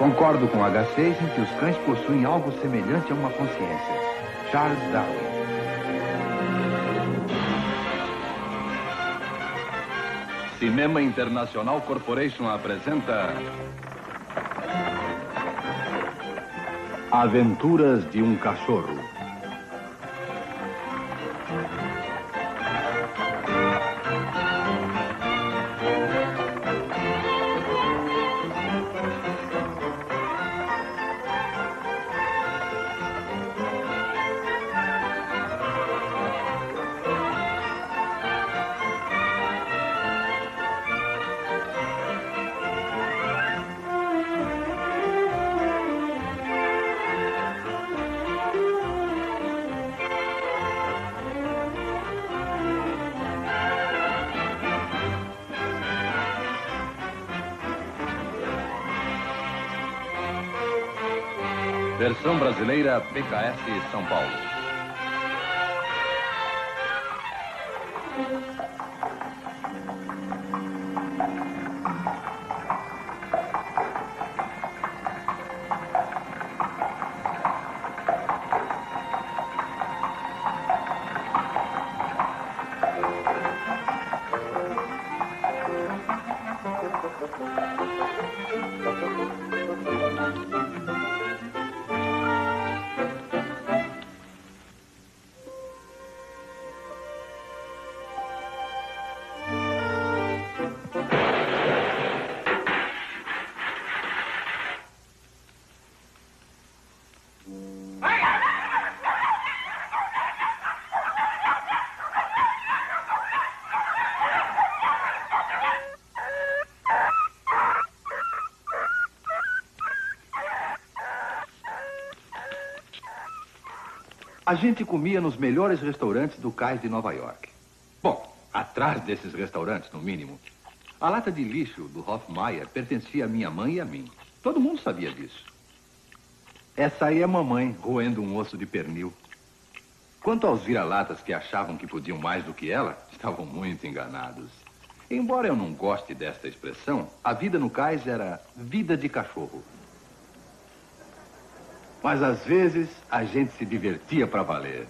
Concordo com H6 em que os cães possuem algo semelhante a uma consciência. Charles Darwin. Cinema Internacional Corporation apresenta... Aventuras de um Cachorro. Versão brasileira, PKS São Paulo. A gente comia nos melhores restaurantes do cais de Nova York. Bom, atrás desses restaurantes, no mínimo. A lata de lixo do Hofmeier pertencia à minha mãe e a mim. Todo mundo sabia disso. Essa aí é a mamãe, roendo um osso de pernil. Quanto aos vira-latas que achavam que podiam mais do que ela, estavam muito enganados. Embora eu não goste desta expressão, a vida no cais era vida de cachorro. Mas, às vezes, a gente se divertia para valer.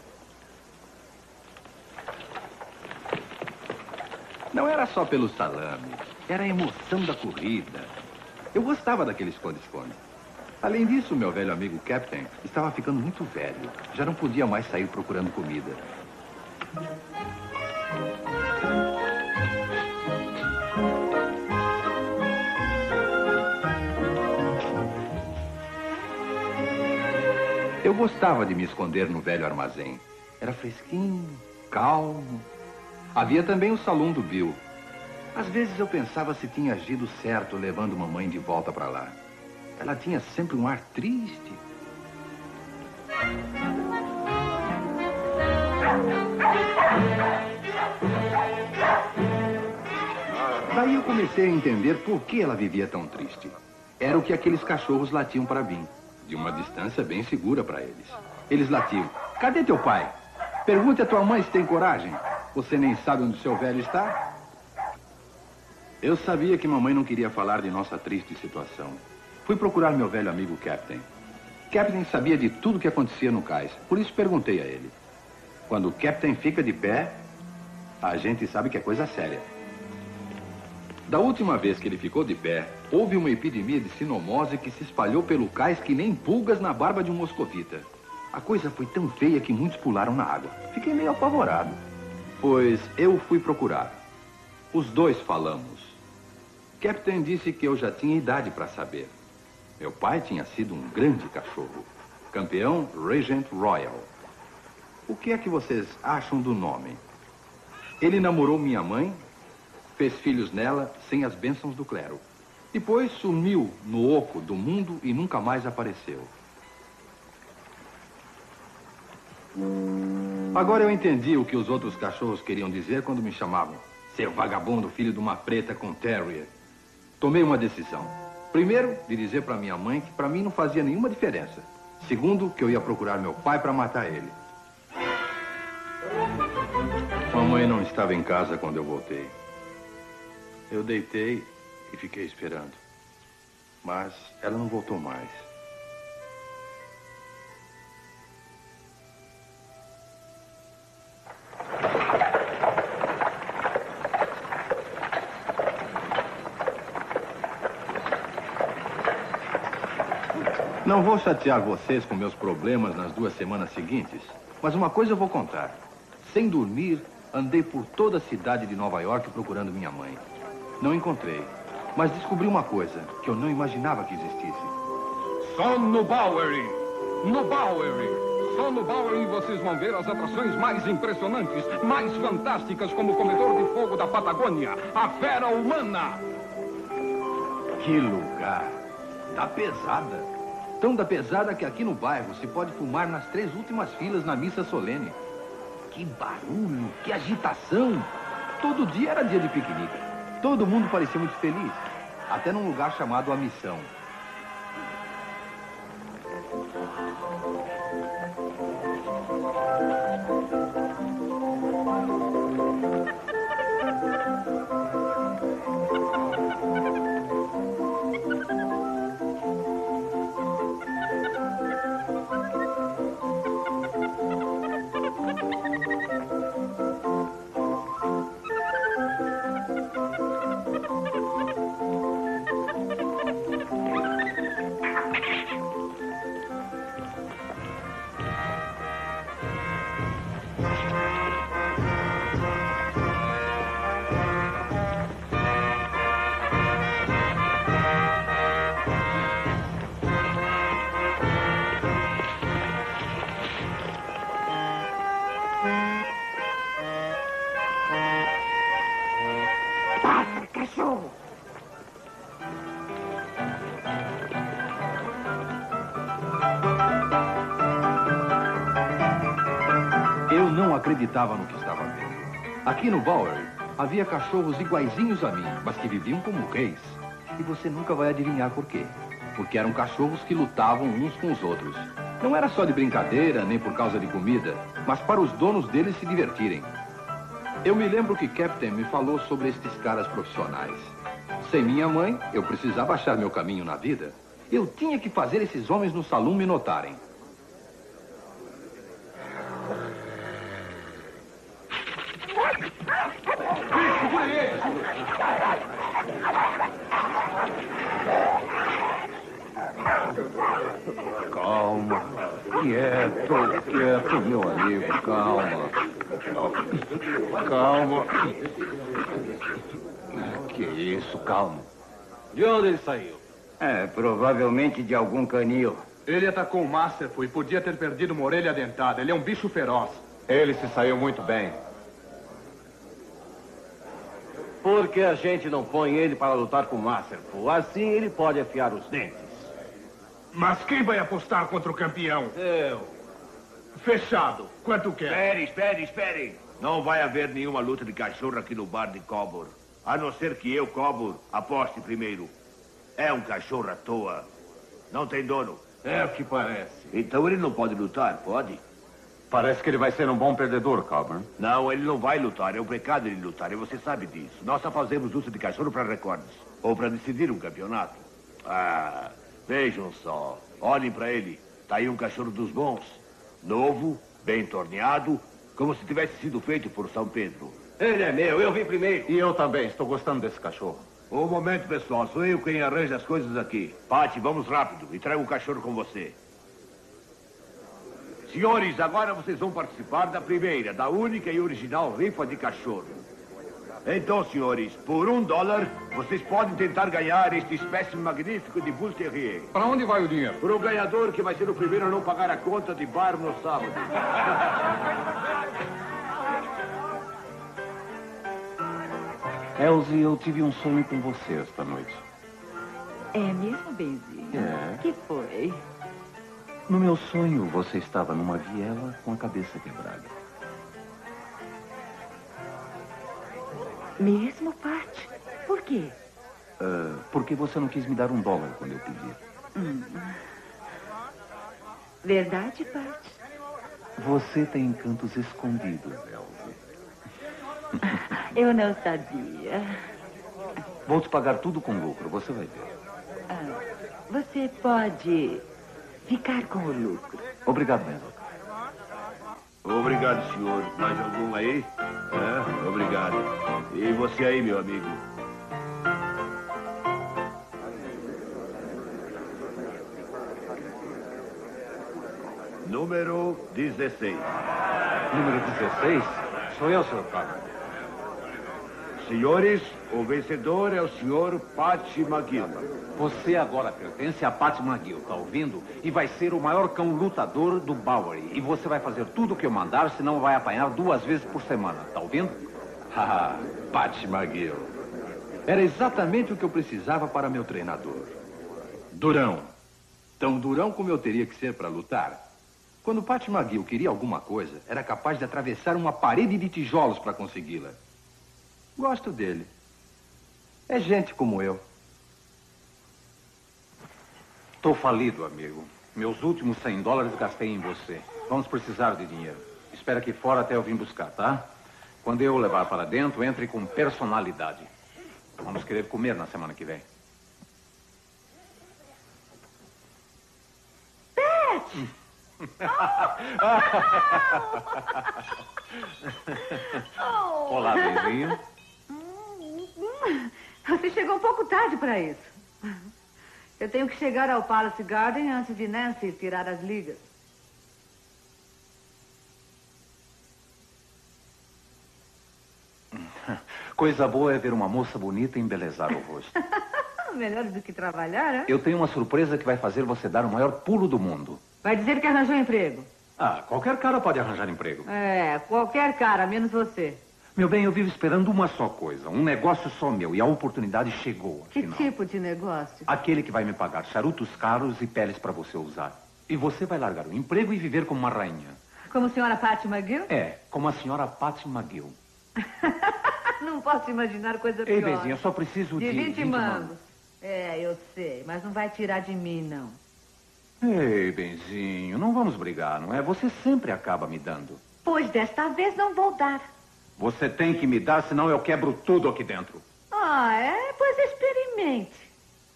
Não era só pelo salame, era a emoção da corrida. Eu gostava daquele esconde-esconde. Além disso, meu velho amigo Captain estava ficando muito velho. Já não podia mais sair procurando comida. Eu gostava de me esconder no velho armazém. Era fresquinho, calmo. Havia também o salão do Bill. Às vezes eu pensava se tinha agido certo levando mamãe de volta para lá. Ela tinha sempre um ar triste. Daí eu comecei a entender por que ela vivia tão triste. Era o que aqueles cachorros latiam para mim. De uma distância bem segura para eles. Eles latiam. Cadê teu pai? Pergunte a tua mãe se tem coragem. Você nem sabe onde seu velho está? Eu sabia que mamãe não queria falar de nossa triste situação. Fui procurar meu velho amigo Captain. Captain sabia de tudo que acontecia no cais. Por isso perguntei a ele. Quando o Captain fica de pé, a gente sabe que é coisa séria. Da última vez que ele ficou de pé, houve uma epidemia de sinomose que se espalhou pelo cais que nem pulgas na barba de um moscovita. A coisa foi tão feia que muitos pularam na água. Fiquei meio apavorado. Pois eu fui procurar. Os dois falamos. Captain disse que eu já tinha idade para saber. Meu pai tinha sido um grande cachorro. Campeão Regent Royal. O que é que vocês acham do nome? Ele namorou minha mãe, fez filhos nela sem as bênçãos do clero. Depois sumiu no oco do mundo e nunca mais apareceu. Agora eu entendi o que os outros cachorros queriam dizer quando me chamavam. Seu vagabundo, filho de uma preta com terrier. Tomei uma decisão. Primeiro, de dizer para minha mãe que para mim não fazia nenhuma diferença. Segundo, que eu ia procurar meu pai para matar ele. Mamãe não estava em casa quando eu voltei. Eu deitei e fiquei esperando. Mas ela não voltou mais. Não vou chatear vocês com meus problemas nas 2 semanas seguintes, mas uma coisa eu vou contar. Sem dormir, andei por toda a cidade de Nova York procurando minha mãe. Não encontrei, mas descobri uma coisa que eu não imaginava que existisse. Só no Bowery! No Bowery! Só no Bowery vocês vão ver as atrações mais impressionantes, mais fantásticas, como o comedor de fogo da Patagônia, a fera humana! Que lugar! Da pesada! Tão da pesada que aqui no bairro se pode fumar nas 3 últimas filas na missa solene. Que barulho, que agitação! Todo dia era dia de piquenique. Todo mundo parecia muito feliz. Até num lugar chamado A Missão. Eu não acreditava no que estava vendo. Aqui no Bowery havia cachorros iguaizinhos a mim, mas que viviam como reis. E você nunca vai adivinhar por quê. Porque eram cachorros que lutavam uns com os outros. Não era só de brincadeira, nem por causa de comida, mas para os donos deles se divertirem. Eu me lembro que Captain me falou sobre estes caras profissionais. Sem minha mãe, eu precisava achar meu caminho na vida. Eu tinha que fazer esses homens no salão me notarem. Calma. Quieto, meu amigo. Calma. Calma. Que isso, calma. De onde ele saiu? Provavelmente de algum canil. Ele atacou o Masterful e podia ter perdido uma orelha dentada. Ele é um bicho feroz. Ele se saiu muito bem. Por que a gente não põe ele para lutar com o Masterful? Assim ele pode afiar os dentes. Mas quem vai apostar contra o campeão? Eu. Fechado. Quanto quer? Espere. Não vai haver nenhuma luta de cachorro aqui no bar de Coburn. A não ser que eu, Coburn, aposte primeiro. É um cachorro à toa. Não tem dono. É o que parece. Então ele não pode lutar, pode? Parece que ele vai ser um bom perdedor, Coburn. Não, ele não vai lutar. É um pecado ele lutar e você sabe disso. Nós só fazemos luta de cachorro para recordes. Ou para decidir um campeonato. Ah, vejam só. Olhem para ele. Tá aí um cachorro dos bons. Novo, bem torneado, como se tivesse sido feito por São Pedro. Ele é meu, eu vim primeiro. E eu também, estou gostando desse cachorro. Um momento, pessoal. Sou eu quem arranja as coisas aqui. Patty, vamos rápido e traga o cachorro com você. Senhores, agora vocês vão participar da primeira, da única e original rifa de cachorro. Então, senhores, por $1, vocês podem tentar ganhar este espécime magnífico de Bull Terrier. Para onde vai o dinheiro? Para o ganhador, que vai ser o primeiro a não pagar a conta de bar no sábado. Elsie, eu tive um sonho com você esta noite. É mesmo, Benzinho? É. Que foi? No meu sonho, você estava numa viela com a cabeça quebrada. Mesmo, Pat? Por quê? Porque você não quis me dar $1 quando eu pedi. Verdade, Pat? Você tem encantos escondidos, Elsie. Eu não sabia. Vou te pagar tudo com lucro, você vai ver. Ah, Você pode ficar com o lucro. Obrigado, mesmo. Obrigado, senhor. Mais algum aí? É, obrigado. E você aí, meu amigo? Número 16. Número 16? Sou eu, Sr. Carver. Senhores, o vencedor é o senhor Pat McGill. Você agora pertence a Pat McGill, tá ouvindo? E vai ser o maior cão lutador do Bowery. E você vai fazer tudo o que eu mandar, senão vai apanhar 2 vezes por semana, tá ouvindo? Ah, Pat McGill. Era exatamente o que eu precisava para meu treinador. Durão. Tão durão como eu teria que ser para lutar. Quando Pat McGill queria alguma coisa, era capaz de atravessar uma parede de tijolos para consegui-la. Gosto dele. É gente como eu. Tô falido, amigo. Meus últimos $100 gastei em você. Vamos precisar de dinheiro. Espera aqui fora até eu vir buscar, tá? Quando eu o levar para dentro, entre com personalidade. Vamos querer comer na semana que vem. Olá, beijinho. Você chegou um pouco tarde para isso. Eu tenho que chegar ao Palace Garden antes de Nancy tirar as ligas. Coisa boa é ver uma moça bonita embelezar o rosto. Melhor do que trabalhar, hein? Eu tenho uma surpresa que vai fazer você dar o maior pulo do mundo. Vai dizer que arranjou emprego. Ah, qualquer cara pode arranjar emprego. É, qualquer cara, menos você. Meu bem, eu vivo esperando uma só coisa. Um negócio só meu. E a oportunidade chegou, Que afinal. tipo de negócio? Aquele que vai me pagar charutos caros e peles para você usar. E você vai largar o emprego e viver como uma rainha. Como a senhora Pat McGill? É, como a senhora Pat McGill. Não posso imaginar coisa Ei, pior. Benzinho, eu só preciso de... De 20 mangos. É, eu sei, mas não vai tirar de mim, não. Ei, Benzinho, não vamos brigar, não é? Você sempre acaba me dando. Pois desta vez não vou dar. Você tem que me dar, senão eu quebro tudo aqui dentro. Ah, é? Pois experimente.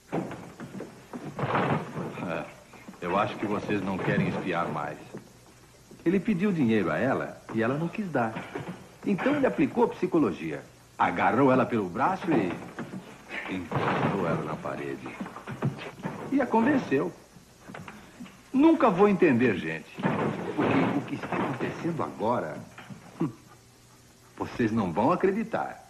Eu acho que vocês não querem espiar mais. Ele pediu dinheiro a ela e ela não quis dar. Então ele aplicou psicologia. Agarrou ela pelo braço e encostou ela na parede. E a convenceu. Nunca vou entender, gente. Porque o que está acontecendo agora... Vocês não vão acreditar.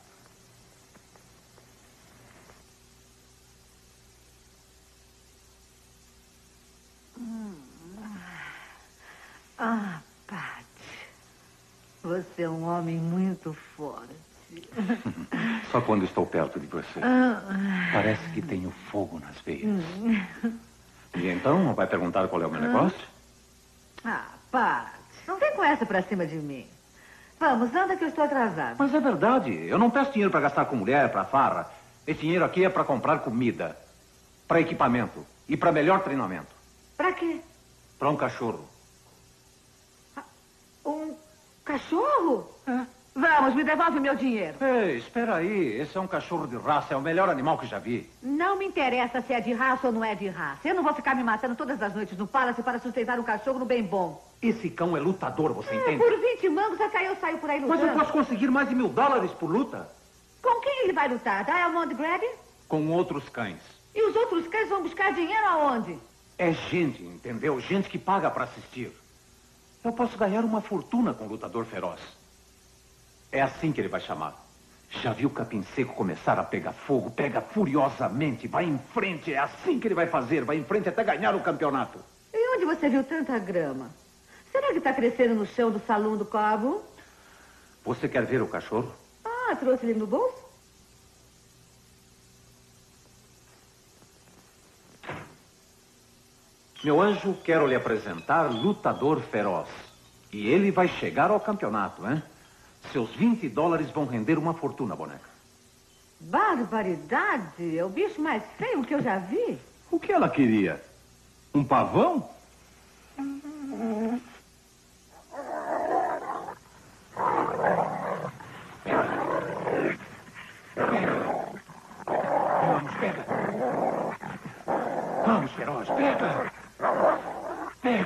Ah, Pat. Você é um homem muito forte. Só quando estou perto de você. Parece que tenho fogo nas veias. E então, vai perguntar qual é o meu negócio? Ah, Pat. Não vem com essa pra cima de mim. Vamos, anda que eu estou atrasada. Mas é verdade. Eu não peço dinheiro para gastar com mulher, para farra. Esse dinheiro aqui é para comprar comida, para equipamento e para melhor treinamento. Pra quê? Para um cachorro. Um cachorro? Vamos, me devolve meu dinheiro. Ei, espera aí. Esse é um cachorro de raça. É o melhor animal que já vi. Não me interessa se é de raça ou não é de raça. Eu não vou ficar me matando todas as noites no Palace para sustentar um cachorro no bem bom. Esse cão é lutador, você entende? Por 20 mangos, até eu saio por aí Mas lutando. eu posso conseguir mais de $1000 por luta. Com quem ele vai lutar? Diamond Grab? Com outros cães. E os outros cães vão buscar dinheiro aonde? É gente, entendeu? Gente que paga para assistir. Eu posso ganhar uma fortuna com o lutador feroz. É assim que ele vai chamar. Já viu o capim seco começar a pegar fogo? Pega furiosamente, vai em frente. É assim que ele vai fazer. Vai em frente até ganhar o campeonato. E onde você viu tanta grama? Será que está crescendo no chão do salão do cabo? Você quer ver o cachorro? Ah, trouxe ele no bolso? Meu anjo, quero lhe apresentar Lutador Feroz. E ele vai chegar ao campeonato, hein? Seus $20 vão render uma fortuna, boneca. Barbaridade! É o bicho mais feio que eu já vi. O que ela queria? Um pavão? Vamos, pega. Vamos, pega.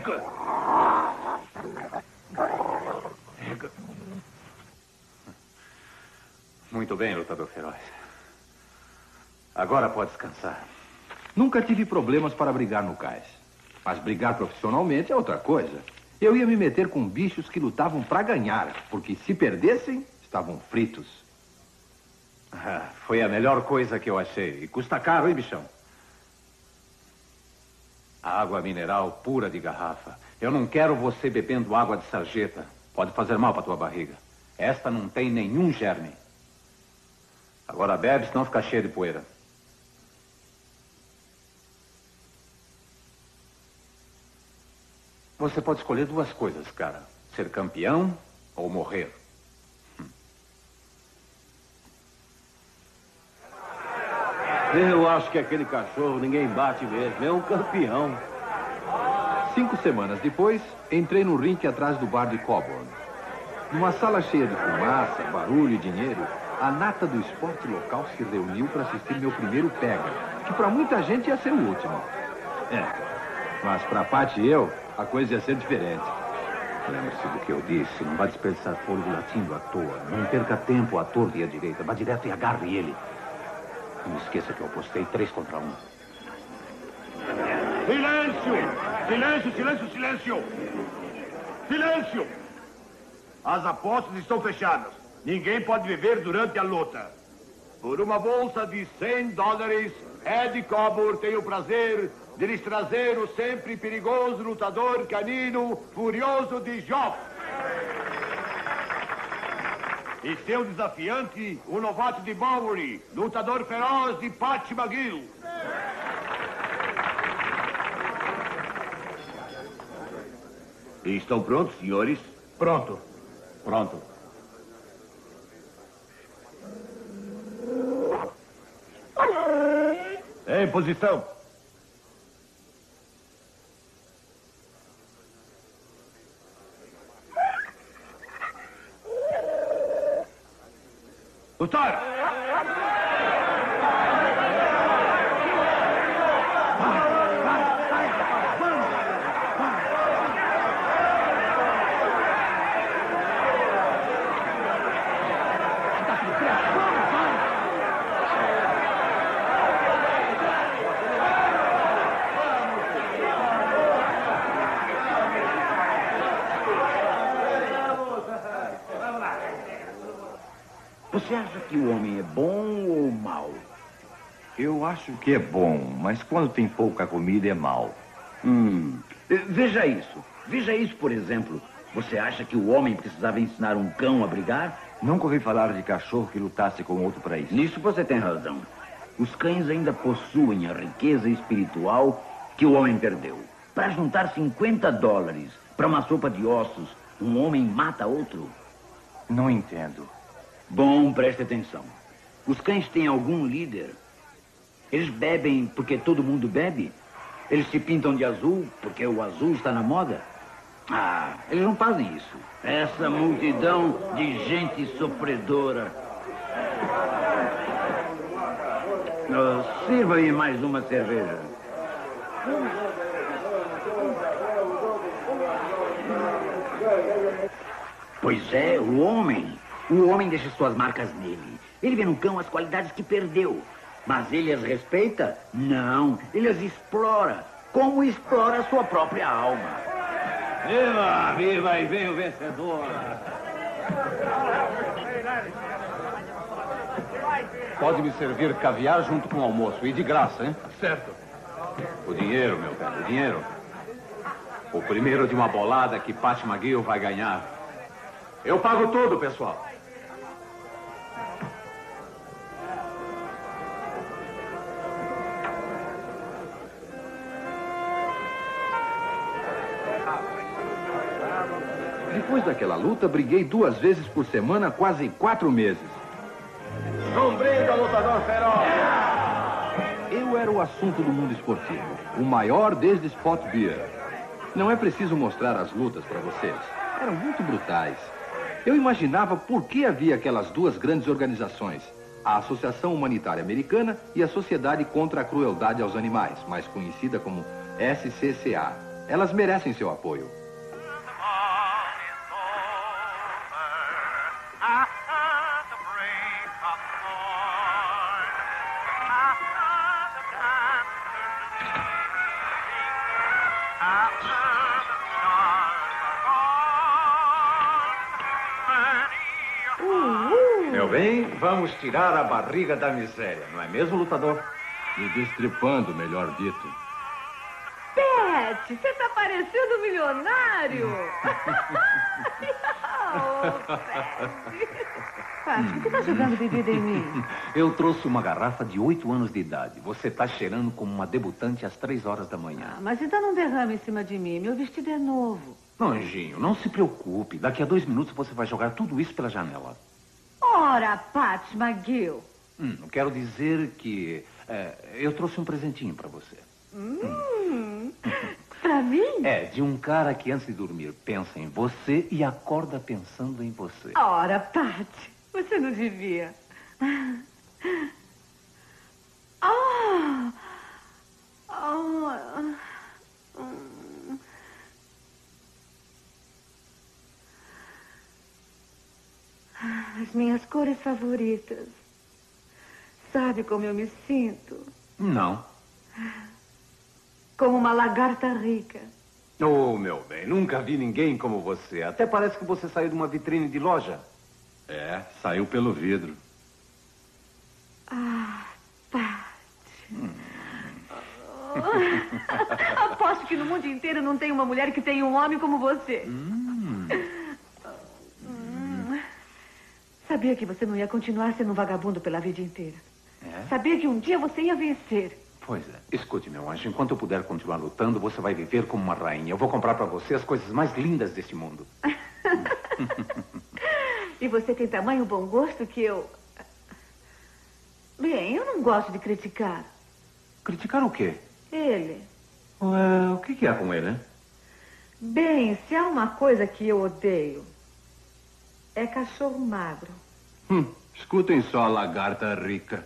Muito bem, lutador feroz. Agora pode descansar. Nunca tive problemas para brigar no cais. Mas brigar profissionalmente é outra coisa. Eu ia me meter com bichos que lutavam para ganhar, porque se perdessem, estavam fritos. Foi a melhor coisa que eu achei. E custa caro, hein, bichão? Água mineral pura de garrafa. Eu não quero você bebendo água de sarjeta. Pode fazer mal para tua barriga. Esta não tem nenhum germe. Agora bebe, senão fica cheio de poeira. Você pode escolher duas coisas, cara. Ser campeão ou morrer. Eu acho que aquele cachorro ninguém bate mesmo. É um campeão. 5 semanas depois, entrei no ringue atrás do bar de Coburn. Numa sala cheia de fumaça, barulho e dinheiro, a nata do esporte local se reuniu para assistir meu primeiro pega, que para muita gente ia ser o último. Mas para Pat e eu, a coisa ia ser diferente. Lembre-se do que eu disse. Não vá desperdiçar fôlego latindo à toa. Não perca tempo à torta e à direita. Vá direto e agarre ele. Não esqueça que eu apostei 3 contra 1. Silêncio! Silêncio, silêncio, silêncio! Silêncio! As apostas estão fechadas. Ninguém pode beber durante a luta. Por uma bolsa de $100, Ed Coburn tem o prazer de lhes trazer o sempre perigoso lutador canino Furioso de Joff. E seu desafiante, o novato de Bowery, lutador feroz de Pat McGill. Estão prontos, senhores? Pronto. Pronto. Em posição. Lutar! Você acha que o homem é bom ou mau? Eu acho que é bom, mas quando tem pouca comida é mau. Veja isso. Veja isso, por exemplo. Você acha que o homem precisava ensinar um cão a brigar? Nunca ouvi falar de cachorro que lutasse com outro para isso. Nisso você tem razão. Os cães ainda possuem a riqueza espiritual que o homem perdeu. Para juntar $50 para uma sopa de ossos, um homem mata outro? Não entendo. Bom, preste atenção. Os cães têm algum líder? Eles bebem porque todo mundo bebe? Eles se pintam de azul porque o azul está na moda? Eles não fazem isso. Essa multidão de gente sofredora. Sirva-me mais uma cerveja. Pois é, o homem. O homem deixa suas marcas nele. Ele vê no cão as qualidades que perdeu. Mas ele as respeita? Não. Ele as explora. Como explora a sua própria alma. Viva, viva e vem o vencedor. Pode me servir caviar junto com o almoço. E de graça, hein? Certo. O dinheiro, meu velho, o dinheiro. O primeiro de uma bolada que Pat McGill vai ganhar. Eu pago tudo, pessoal. Depois daquela luta, briguei 2 vezes por semana, quase 4 meses. Não brinca, lutador feroz! Eu era o assunto do mundo esportivo. O maior desde Spot Beer. Não é preciso mostrar as lutas para vocês. Eram muito brutais. Eu imaginava por que havia aquelas 2 grandes organizações. A Associação Humanitária Americana e a Sociedade contra a Crueldade aos Animais, mais conhecida como SCCA. Elas merecem seu apoio. Meu bem, vamos tirar a barriga da miséria, não é mesmo, lutador? E destripando, melhor dito. Pet, você tá parecendo um milionário. Pat, por que tá jogando bebida em mim? Eu trouxe uma garrafa de 8 anos de idade. Você tá cheirando como uma debutante às 3 horas da manhã. Mas então não derrame em cima de mim. Meu vestido é novo. Não, Anjinho, não se preocupe. Daqui a 2 minutos você vai jogar tudo isso pela janela. Ora, Pat McGill. Quero dizer que eu trouxe um presentinho para você. Pra mim? É, de um cara que antes de dormir pensa em você e acorda pensando em você. Ora, Pat, você não devia. As minhas cores favoritas. Sabe como eu me sinto? Não. Como uma lagarta rica. Oh, meu bem, nunca vi ninguém como você. Até parece que você saiu de uma vitrine de loja. É, saiu pelo vidro. Pat. Aposto que no mundo inteiro não tem uma mulher que tenha um homem como você. Sabia que você não ia continuar sendo um vagabundo pela vida inteira. É? Sabia que um dia você ia vencer. Pois é. Escute, meu anjo, enquanto eu puder continuar lutando, você vai viver como uma rainha. Eu vou comprar para você as coisas mais lindas deste mundo. E você tem tamanho bom gosto que eu... Bem, eu não gosto de criticar. Criticar o quê? Ele. O que é com ele, hein? Bem, se há uma coisa que eu odeio, é cachorro magro. Escutem só a lagarta rica.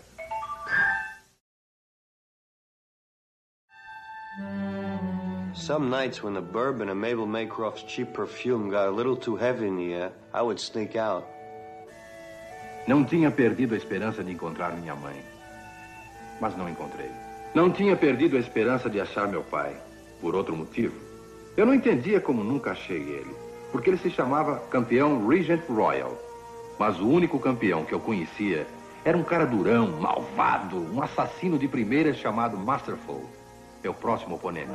Some nights when the bourbon and Mabel Maycroft's cheap perfume got a little too heavy in the air, I would sneak out. Não tinha perdido a esperança de encontrar minha mãe. Mas não encontrei. Não tinha perdido a esperança de achar meu pai. Por outro motivo. Eu não entendia como nunca achei ele. Porque ele se chamava campeão Regent Royal. Mas o único campeão que eu conhecia era um cara durão, malvado, um assassino de primeira chamado Masterful. Meu próximo oponente.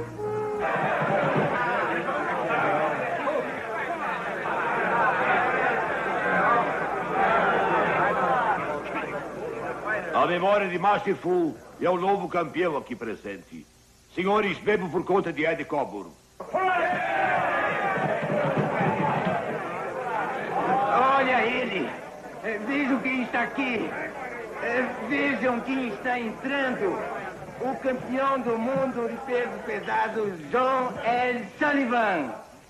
A memória de Masterful é o novo campeão aqui presente. Senhores, bebo por conta de Ed Coburn. Olha ele! Vejam quem está aqui! Vejam quem está entrando! O campeão do mundo de peso pesado, John L. Sullivan!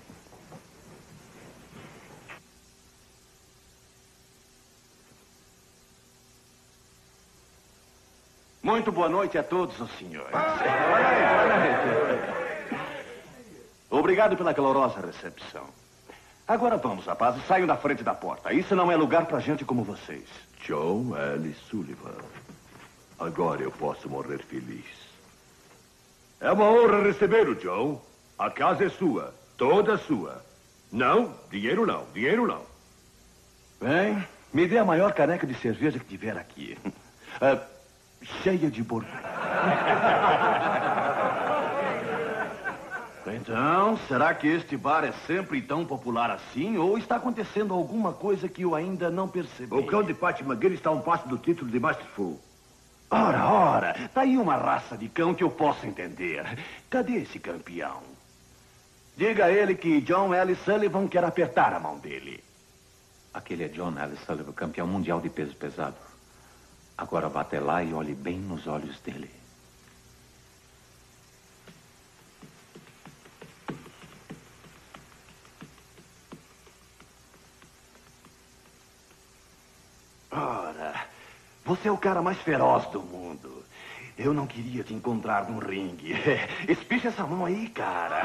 Muito boa noite a todos os senhores. Obrigado pela calorosa recepção. Agora vamos, rapazes, saiam da frente da porta. Isso não é lugar pra gente como vocês. John L. Sullivan. Agora eu posso morrer feliz. É uma honra recebê-lo, John. A casa é sua, toda sua. Não, dinheiro não, dinheiro não. Bem, me dê a maior caneca de cerveja que tiver aqui. Cheia de bourbon. Então, será que este bar é sempre tão popular assim? Ou está acontecendo alguma coisa que eu ainda não percebi? O cão de Pat McGill está a um passo do título de Masterful. Ora, tá aí uma raça de cão que eu posso entender. Cadê esse campeão? Diga a ele que John L. Sullivan quer apertar a mão dele. Aquele é John L. Sullivan, campeão mundial de peso pesado. Agora vá até lá e olhe bem nos olhos dele. Ora, você é o cara mais feroz do mundo. Eu não queria te encontrar no ringue. Espicha essa mão aí, cara.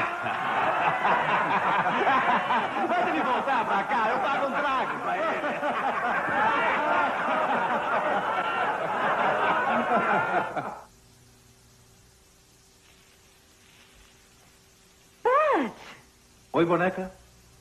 Manda ele voltar pra cá, eu pago um trago pra ele. Pat! Oi, boneca.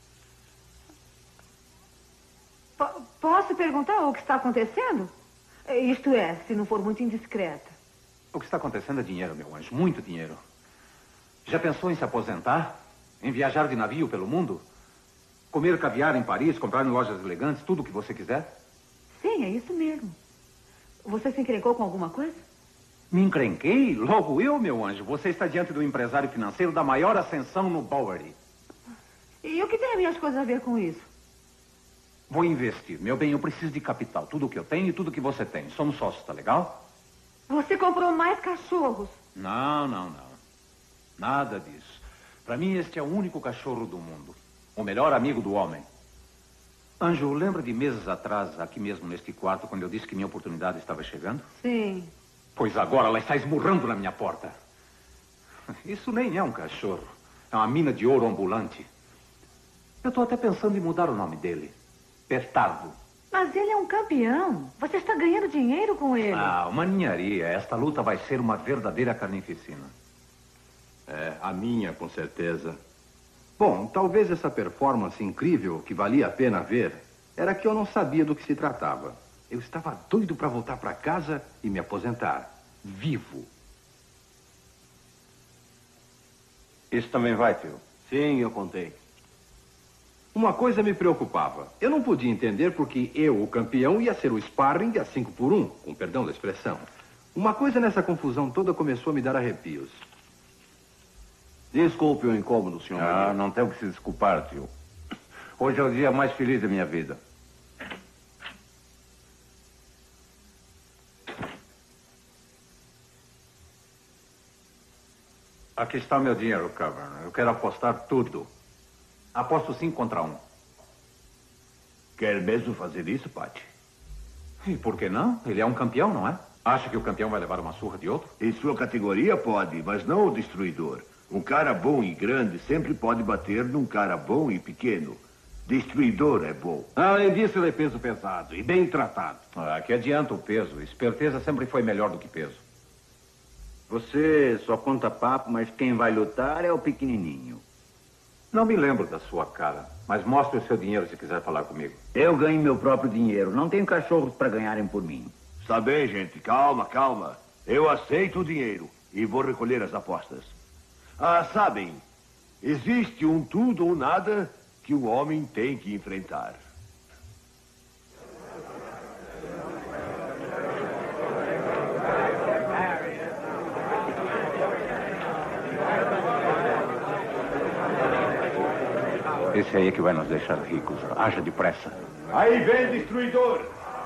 Posso perguntar o que está acontecendo? Isto é, se não for muito indiscreta. O que está acontecendo é dinheiro, meu anjo. Muito dinheiro. Já pensou em se aposentar? Em viajar de navio pelo mundo? Comer caviar em Paris, comprar em lojas elegantes, tudo o que você quiser? Sim, é isso mesmo. Você se encrencou com alguma coisa? Me encrenquei? Logo eu, meu anjo. Você está diante do empresário financeiro da maior ascensão no Bowery. E o que tem as minhas coisas a ver com isso? Vou investir. Meu bem, eu preciso de capital. Tudo o que eu tenho e tudo o que você tem. Somos sócios, tá legal? Você comprou mais cachorros. Não. Nada disso. Para mim, este é o único cachorro do mundo. O melhor amigo do homem. Anjo, lembra de meses atrás, aqui mesmo neste quarto, quando eu disse que minha oportunidade estava chegando? Sim. Pois agora ela está esmurrando na minha porta. Isso nem é um cachorro. É uma mina de ouro ambulante. Eu estou até pensando em mudar o nome dele. Petardo. Mas ele é um campeão. Você está ganhando dinheiro com ele. Ah, uma ninharia. Esta luta vai ser uma verdadeira carnificina. É, a minha, com certeza. Bom, talvez essa performance incrível, que valia a pena ver, era que eu não sabia do que se tratava. Eu estava doido para voltar para casa e me aposentar. Vivo. Isso também vai, Phil? Sim, eu contei. Uma coisa me preocupava. Eu não podia entender porque eu, o campeão, ia ser o sparring a 5-por-1, com perdão da expressão. Uma coisa nessa confusão toda começou a me dar arrepios. Desculpe o incômodo, senhor. Ah, não tem o que se desculpar, tio. Hoje é o dia mais feliz da minha vida. Aqui está o meu dinheiro, Cavern. Eu quero apostar tudo. Aposto 5 contra 1. Quer mesmo fazer isso, Pat? E por que não? Ele é um campeão, não é? Acha que o campeão vai levar uma surra de outro? Em sua categoria pode, mas não o destruidor. Um cara bom e grande sempre pode bater num cara bom e pequeno. Destruidor é bom. Além disso, ele é peso pesado e bem tratado. Ah, que adianta o peso? Esperteza sempre foi melhor do que peso. Você só conta papo, mas quem vai lutar é o pequenininho. Não me lembro da sua cara, mas mostre o seu dinheiro se quiser falar comigo. Eu ganho meu próprio dinheiro. Não tenho cachorros para ganharem por mim. Está bem, gente. Calma, calma. Eu aceito o dinheiro e vou recolher as apostas. Ah, sabem, existe um tudo ou nada que o homem tem que enfrentar. Esse aí é que vai nos deixar ricos. Haja depressa. Aí vem, destruidor!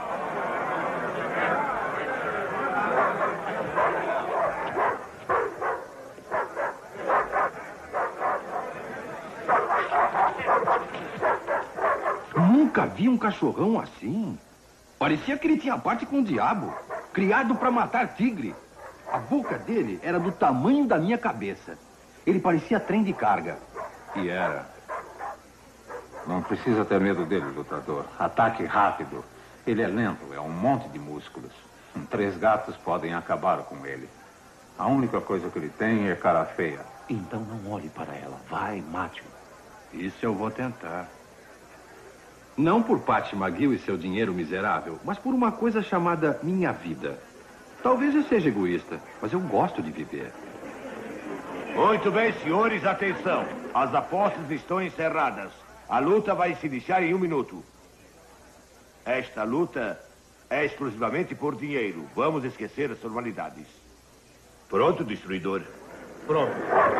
Nunca vi um cachorrão assim. Parecia que ele tinha parte com o diabo. Criado para matar tigre. A boca dele era do tamanho da minha cabeça. Ele parecia trem de carga. E era. Não precisa ter medo dele, lutador. Ataque rápido. Ele é lento, é um monte de músculos. 3 gatos podem acabar com ele. A única coisa que ele tem é cara feia. Então não olhe para ela. Vai, mate-o. Isso eu vou tentar. Não por Pat McGill e seu dinheiro miserável, mas por uma coisa chamada minha vida. Talvez eu seja egoísta, mas eu gosto de viver. Muito bem, senhores, atenção. As apostas estão encerradas. A luta vai se iniciar em 1 minuto. Esta luta é exclusivamente por dinheiro. Vamos esquecer as formalidades. Pronto, destruidor? Pronto.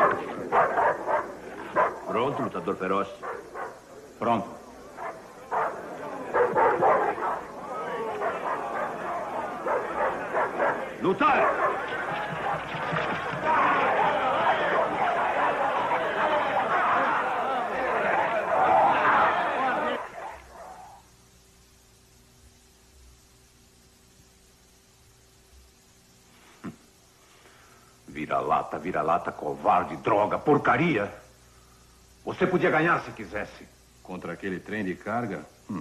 Pronto, lutador feroz? Pronto. Lutar! Vira-lata, vira-lata, covarde, droga, porcaria. Você podia ganhar se quisesse. Contra aquele trem de carga?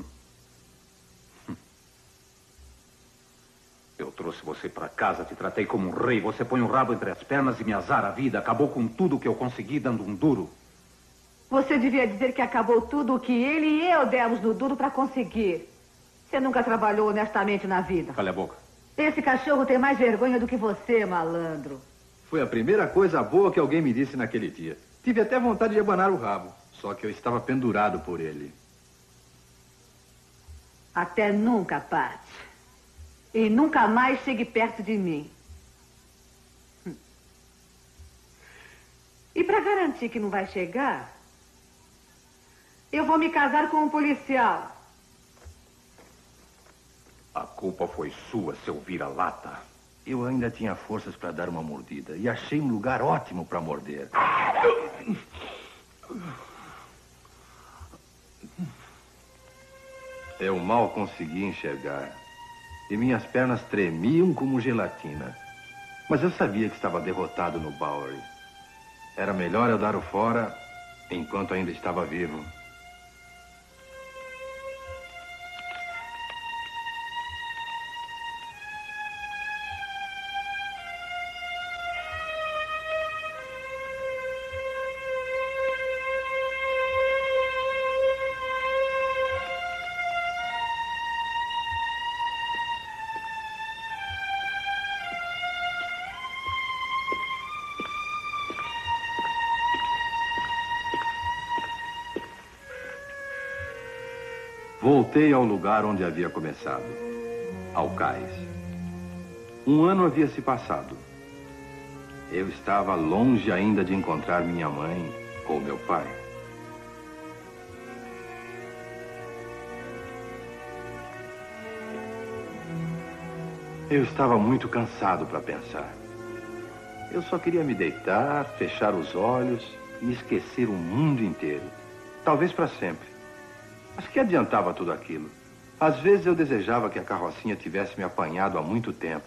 Eu trouxe você para casa, te tratei como um rei. Você põe o rabo entre as pernas e me azara a vida. Acabou com tudo que eu consegui dando um duro. Você devia dizer que acabou tudo o que ele e eu demos no duro para conseguir. Você nunca trabalhou honestamente na vida. Cala a boca. Esse cachorro tem mais vergonha do que você, malandro. Foi a primeira coisa boa que alguém me disse naquele dia. Tive até vontade de abanar o rabo. Só que eu estava pendurado por ele. Até nunca, Pat. E nunca mais chegue perto de mim. E para garantir que não vai chegar, eu vou me casar com um policial. A culpa foi sua, seu vira-lata. Eu ainda tinha forças para dar uma mordida. E achei um lugar ótimo para morder. Eu mal consegui enxergar. E minhas pernas tremiam como gelatina. Mas eu sabia que estava derrotado no Bowery. Era melhor eu dar o fora enquanto ainda estava vivo. Voltei ao lugar onde havia começado, ao cais. Um ano havia se passado. Eu estava longe ainda de encontrar minha mãe ou meu pai. Eu estava muito cansado para pensar. Eu só queria me deitar, fechar os olhos e esquecer o mundo inteiro. Talvez para sempre. Mas que adiantava tudo aquilo? Às vezes eu desejava que a carrocinha tivesse me apanhado há muito tempo.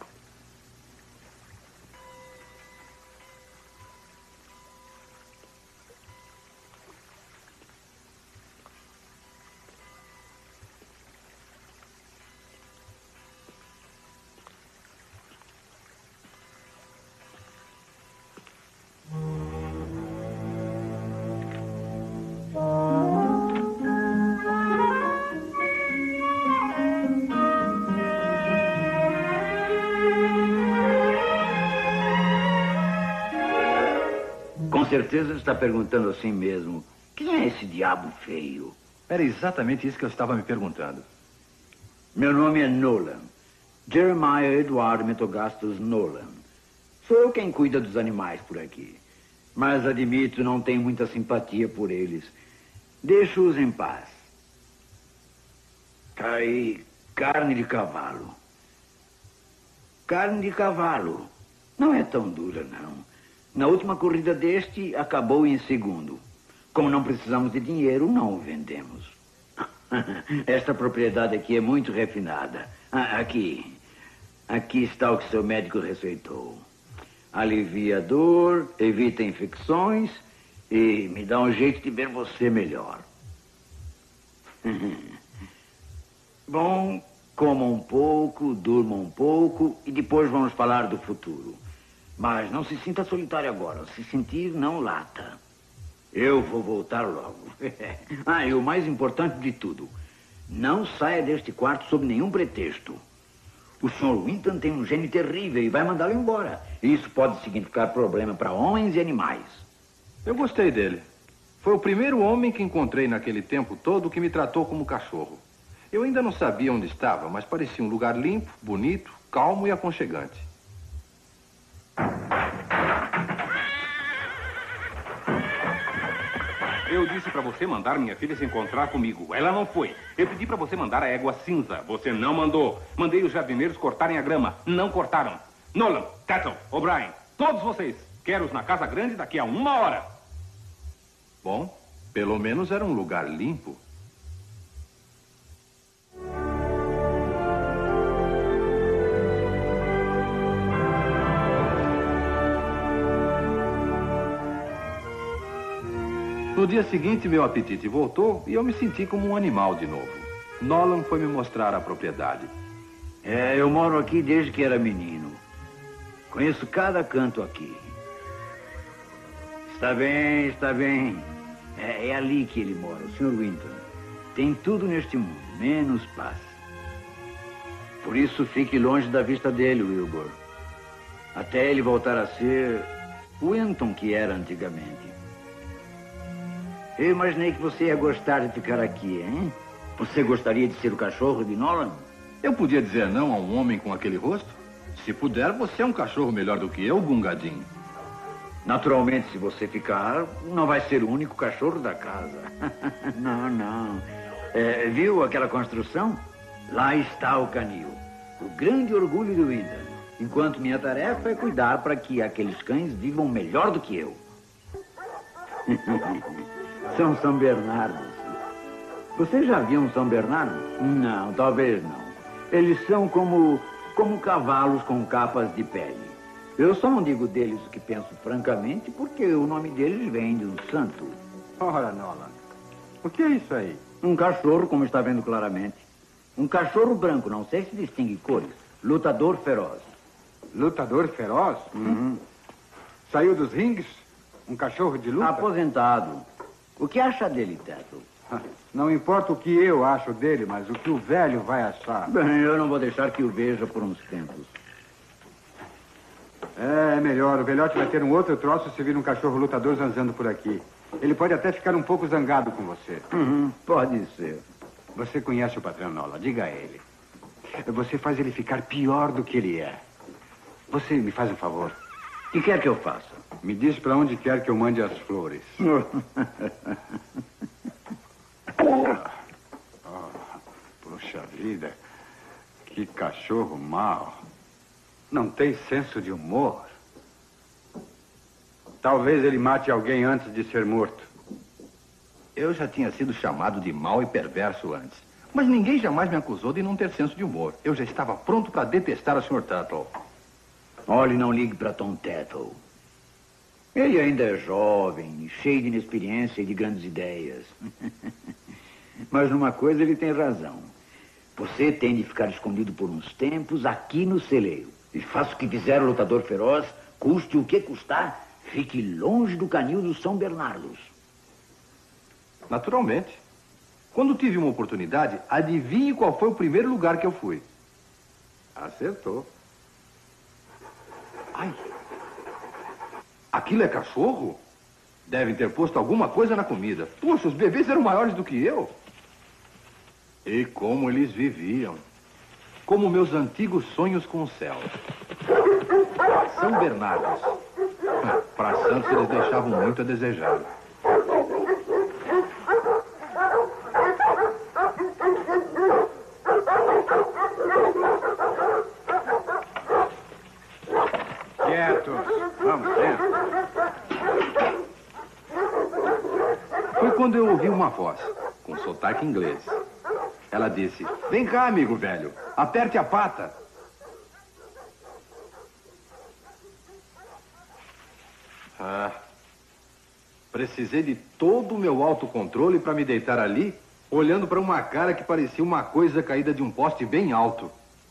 Com certeza está perguntando assim mesmo. Quem é esse diabo feio? Era exatamente isso que eu estava me perguntando. Meu nome é Nolan. Jeremiah Edward Metogastos Nolan. Sou eu quem cuida dos animais por aqui. Mas admito, não tenho muita simpatia por eles. Deixo-os em paz. Aí, carne de cavalo. Carne de cavalo. Não é tão dura, não. Na última corrida deste, acabou em segundo. Como não precisamos de dinheiro, não o vendemos. Esta propriedade aqui é muito refinada. Aqui está o que seu médico receitou. Alivia a dor, evita infecções e me dá um jeito de ver você melhor. Bom, coma um pouco, durma um pouco e depois vamos falar do futuro. Mas não se sinta solitário agora. Se sentir, não lata. Eu vou voltar logo. E o mais importante de tudo, não saia deste quarto sob nenhum pretexto. O Sr. Winton tem um gênio terrível e vai mandá-lo embora. Isso pode significar problema para homens e animais. Eu gostei dele. Foi o primeiro homem que encontrei naquele tempo todo que me tratou como cachorro. Eu ainda não sabia onde estava, mas parecia um lugar limpo, bonito, calmo e aconchegante. Eu disse pra você mandar minha filha se encontrar comigo. Ela não foi. Eu pedi pra você mandar a égua cinza. Você não mandou. Mandei os jardineiros cortarem a grama. Não cortaram. Nolan, Cattle, O'Brien, todos vocês. Quero-os na casa grande daqui a 1 hora. Bom, pelo menos era um lugar limpo. No dia seguinte, meu apetite voltou e eu me senti como um animal de novo. Nolan foi me mostrar a propriedade. Eu moro aqui desde que era menino. Conheço cada canto aqui. Está bem, está bem. É ali que ele mora, o Sr. Winton. Tem tudo neste mundo, menos paz. Por isso, fique longe da vista dele, Wilbur. Até ele voltar a ser o Winton que era antigamente. Eu imaginei que você ia gostar de ficar aqui, hein? Você gostaria de ser o cachorro de Nolan? Eu podia dizer não a um homem com aquele rosto? Se puder, você é um cachorro melhor do que eu, Gungadin. Naturalmente, se você ficar, não vai ser o único cachorro da casa. Não, não. Viu aquela construção? Lá está o canil. O grande orgulho do Winton. Enquanto minha tarefa é cuidar para que aqueles cães vivam melhor do que eu. São São Bernardos. Você já viu um São Bernardo? Não, talvez não. Eles são como cavalos com capas de pele. Eu só não digo deles o que penso francamente porque o nome deles vem de um santo. Ora, Nolan, o que é isso aí? Um cachorro, como está vendo claramente. Um cachorro branco, não sei se distingue cores. Lutador feroz. Lutador feroz? Uhum. Saiu dos rings? Um cachorro de luta? Aposentado. O que acha dele, Teto? Não importa o que eu acho dele, mas o que o velho vai achar. Bem, eu não vou deixar que o veja por uns tempos. É melhor. O velhote vai ter um outro troço se vir um cachorro lutador zanzando por aqui. Ele pode até ficar um pouco zangado com você. Pode ser. Você conhece o patrão Nola, diga a ele. Você faz ele ficar pior do que ele é. Você me faz um favor. O que quer que eu faça? Me diz para onde quer que eu mande as flores. Puxa vida. Que cachorro mau. Não tem senso de humor. Talvez ele mate alguém antes de ser morto. Eu já tinha sido chamado de mau e perverso antes. Mas ninguém jamais me acusou de não ter senso de humor. Eu já estava pronto para detestar o Sr. Tuttle. Olhe, não ligue para Tom Tuttle. Ele ainda é jovem, cheio de inexperiência e de grandes ideias. Mas numa coisa ele tem razão. Você tem de ficar escondido por uns tempos aqui no celeiro. E faça o que fizer o lutador feroz, custe o que custar, fique longe do canil dos São Bernardos. Naturalmente. Quando tive uma oportunidade, adivinhe qual foi o primeiro lugar que eu fui. Acertou. Ai. Aquilo é cachorro? Devem ter posto alguma coisa na comida. Puxa, os bebês eram maiores do que eu. E como eles viviam. Como meus antigos sonhos com o céu. São Bernardos. Para Santos, eles deixavam muito a desejar. Quietos. Vamos, dentro. Foi quando eu ouvi uma voz, com sotaque inglês. Ela disse, vem cá, amigo velho, aperte a pata. Precisei de todo o meu autocontrole para me deitar ali, olhando para uma cara que parecia uma coisa caída de um poste bem alto.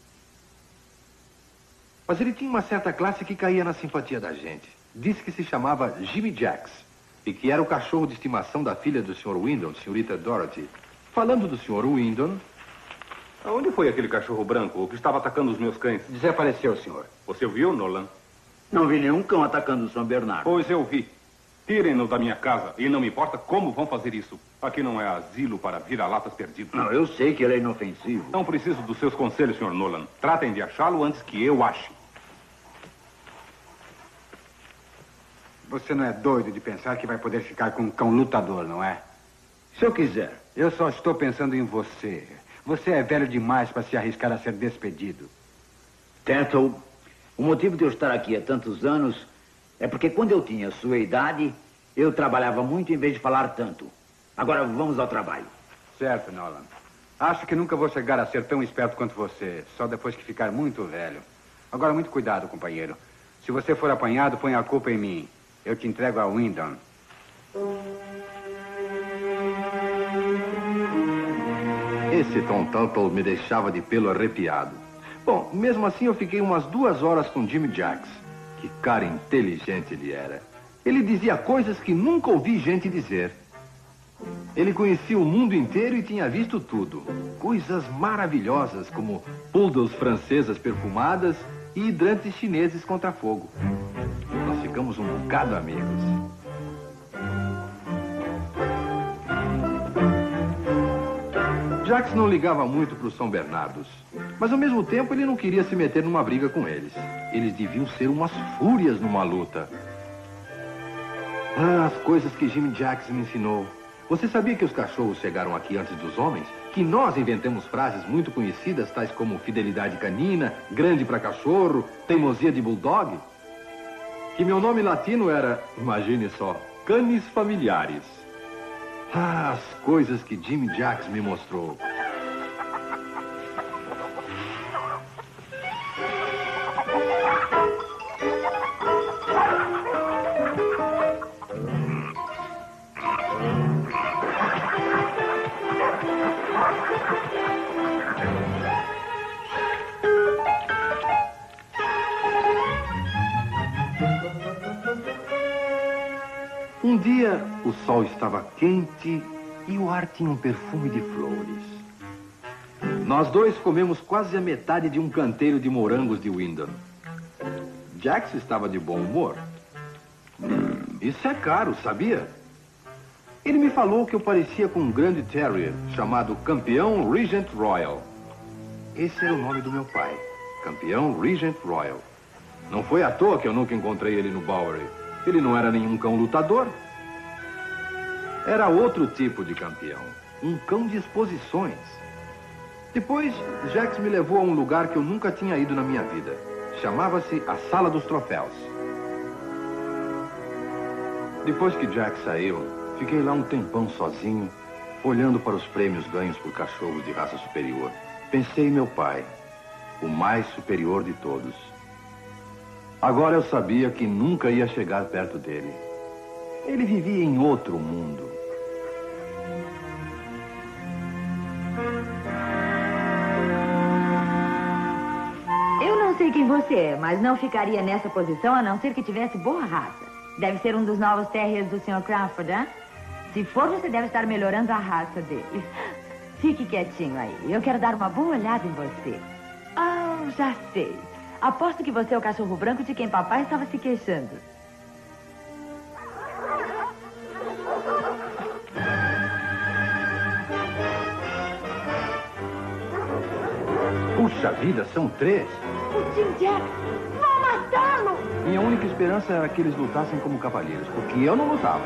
Mas ele tinha uma certa classe que caía na simpatia da gente. Disse que se chamava Jimmy Jacks e que era o cachorro de estimação da filha do Sr. Windon, senhorita Dorothy. Falando do Sr. Windon... Aonde foi aquele cachorro branco, o que estava atacando os meus cães? Desapareceu, senhor. Você viu, Nolan? Não vi nenhum cão atacando o São Bernardo. Pois eu vi. Tirem-no da minha casa e não me importa como vão fazer isso. Aqui não é asilo para vira-latas perdidos. Não, eu sei que ele é inofensivo. Não preciso dos seus conselhos, Sr. Nolan. Tratem de achá-lo antes que eu ache. Você não é doido de pensar que vai poder ficar com um cão lutador, não é? Se eu quiser. Eu só estou pensando em você. Você é velho demais para se arriscar a ser despedido. Tuttle, o motivo de eu estar aqui há tantos anos é porque quando eu tinha sua idade, eu trabalhava muito em vez de falar tanto. Agora vamos ao trabalho. Certo, Nolan. Acho que nunca vou chegar a ser tão esperto quanto você, só depois que ficar muito velho. Agora, muito cuidado, companheiro. Se você for apanhado, põe a culpa em mim. Eu te entrego a Windon. Esse Tom Tuttle me deixava de pelo arrepiado. Bom, mesmo assim eu fiquei umas 2 horas com Jimmy Jacks. Que cara inteligente ele era. Ele dizia coisas que nunca ouvi gente dizer. Ele conhecia o mundo inteiro e tinha visto tudo. Coisas maravilhosas, como poodles francesas perfumadas e hidrantes chineses contra fogo. Nós ficamos um bocado amigos. Jacks não ligava muito para os São Bernardos, mas ao mesmo tempo ele não queria se meter numa briga com eles. Eles deviam ser umas fúrias numa luta. Ah, as coisas que Jimmy Jacks me ensinou. Você sabia que os cachorros chegaram aqui antes dos homens? Que nós inventamos frases muito conhecidas, tais como fidelidade canina, grande para cachorro, teimosia de bulldog? Que meu nome latino era, imagine só, canis familiares. Ah, as coisas que Jimmy Jacks me mostrou. Um dia, o sol estava quente e o ar tinha um perfume de flores. Nós dois comemos quase a metade de um canteiro de morangos de Windham. Jacks estava de bom humor. Isso é caro, sabia? Ele me falou que eu parecia com um grande terrier chamado Campeão Regent Royal. Esse era o nome do meu pai, Campeão Regent Royal. Não foi à toa que eu nunca encontrei ele no Bowery. Ele não era nenhum cão lutador. Era outro tipo de campeão. Um cão de exposições. Depois, Jacks me levou a um lugar que eu nunca tinha ido na minha vida. Chamava-se a Sala dos Troféus. Depois que Jack saiu, fiquei lá um tempão sozinho, olhando para os prêmios ganhos por cachorros de raça superior. Pensei em meu pai, o mais superior de todos. Agora eu sabia que nunca ia chegar perto dele. Ele vivia em outro mundo. Eu não sei quem você é, mas não ficaria nessa posição a não ser que tivesse boa raça. Deve ser um dos novos terriers do Sr. Crawford, hein? Se for, você deve estar melhorando a raça dele. Fique quietinho aí. Eu quero dar uma boa olhada em você. Ah, já sei. Aposto que você é o cachorro branco de quem papai estava se queixando. Puxa vida, são 3. O Jim Jacks! Vão matá-lo! Minha única esperança era que eles lutassem como cavaleiros, porque eu não lutava.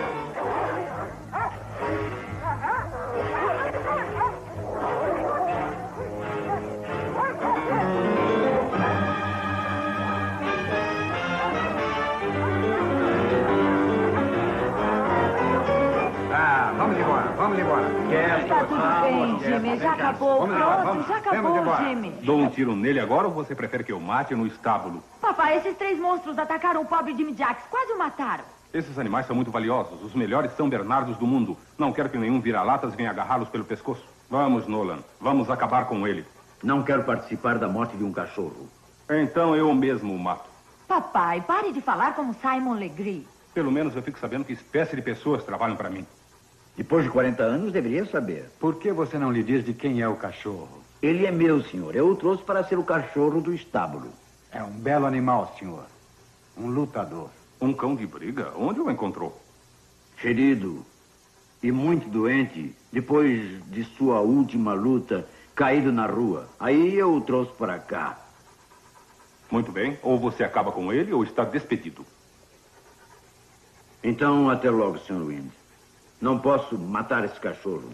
Vamos embora. Está tudo bem, Jimmy. Já acabou. Pronto, já acabou, Jimmy. Dou um tiro nele agora ou você prefere que eu mate no estábulo? Papai, esses 3 monstros atacaram o pobre Jimmy Jacks. Quase o mataram. Esses animais são muito valiosos. Os melhores São Bernardos do mundo. Não quero que nenhum vira-latas venha agarrá-los pelo pescoço. Vamos, Nolan. Vamos acabar com ele. Não quero participar da morte de um cachorro. Então eu mesmo o mato. Papai, pare de falar como Simon Legree. Pelo menos eu fico sabendo que espécie de pessoas trabalham para mim. Depois de 40 anos, deveria saber. Por que você não lhe diz de quem é o cachorro? Ele é meu, senhor. Eu o trouxe para ser o cachorro do estábulo. É um belo animal, senhor. Um lutador. Um cão de briga? Onde o encontrou? Ferido e muito doente, depois de sua última luta, caído na rua. Aí eu o trouxe para cá. Muito bem. Ou você acaba com ele ou está despedido. Então, até logo, Sr. Wind. Não posso matar esse cachorro.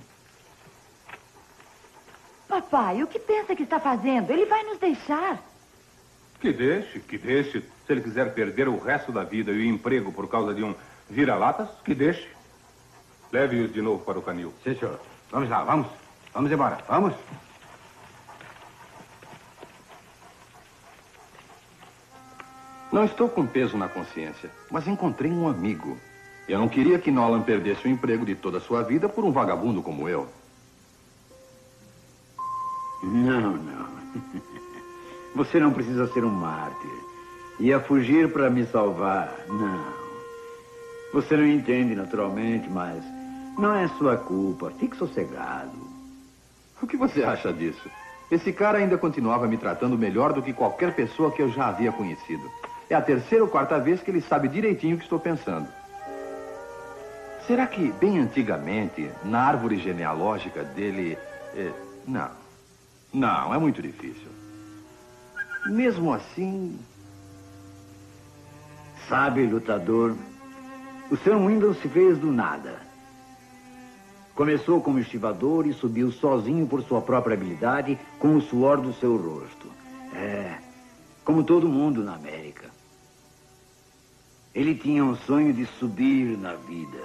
Papai, o que pensa que está fazendo? Ele vai nos deixar. Que deixe, que deixe. Se ele quiser perder o resto da vida e o emprego por causa de um vira-latas, que deixe. Leve-os de novo para o canil. Sim, senhor. Vamos lá, vamos. Vamos embora, vamos. Não estou com peso na consciência, mas encontrei um amigo. Eu não queria que Nolan perdesse o emprego de toda a sua vida por um vagabundo como eu. Não, não. Você não precisa ser um mártir. Ia fugir para me salvar. Não. Você não entende, naturalmente, mas não é sua culpa. Fique sossegado. O que você acha disso? Esse cara ainda continuava me tratando melhor do que qualquer pessoa que eu já havia conhecido. É a terceira ou quarta vez que ele sabe direitinho o que estou pensando. Será que, bem antigamente, na árvore genealógica dele... Não. Não, é muito difícil. Mesmo assim... Sabe, lutador, o Sr. Windle se fez do nada. Começou como estivador e subiu sozinho por sua própria habilidade com o suor do seu rosto. Como todo mundo na América. Ele tinha um sonho de subir na vida.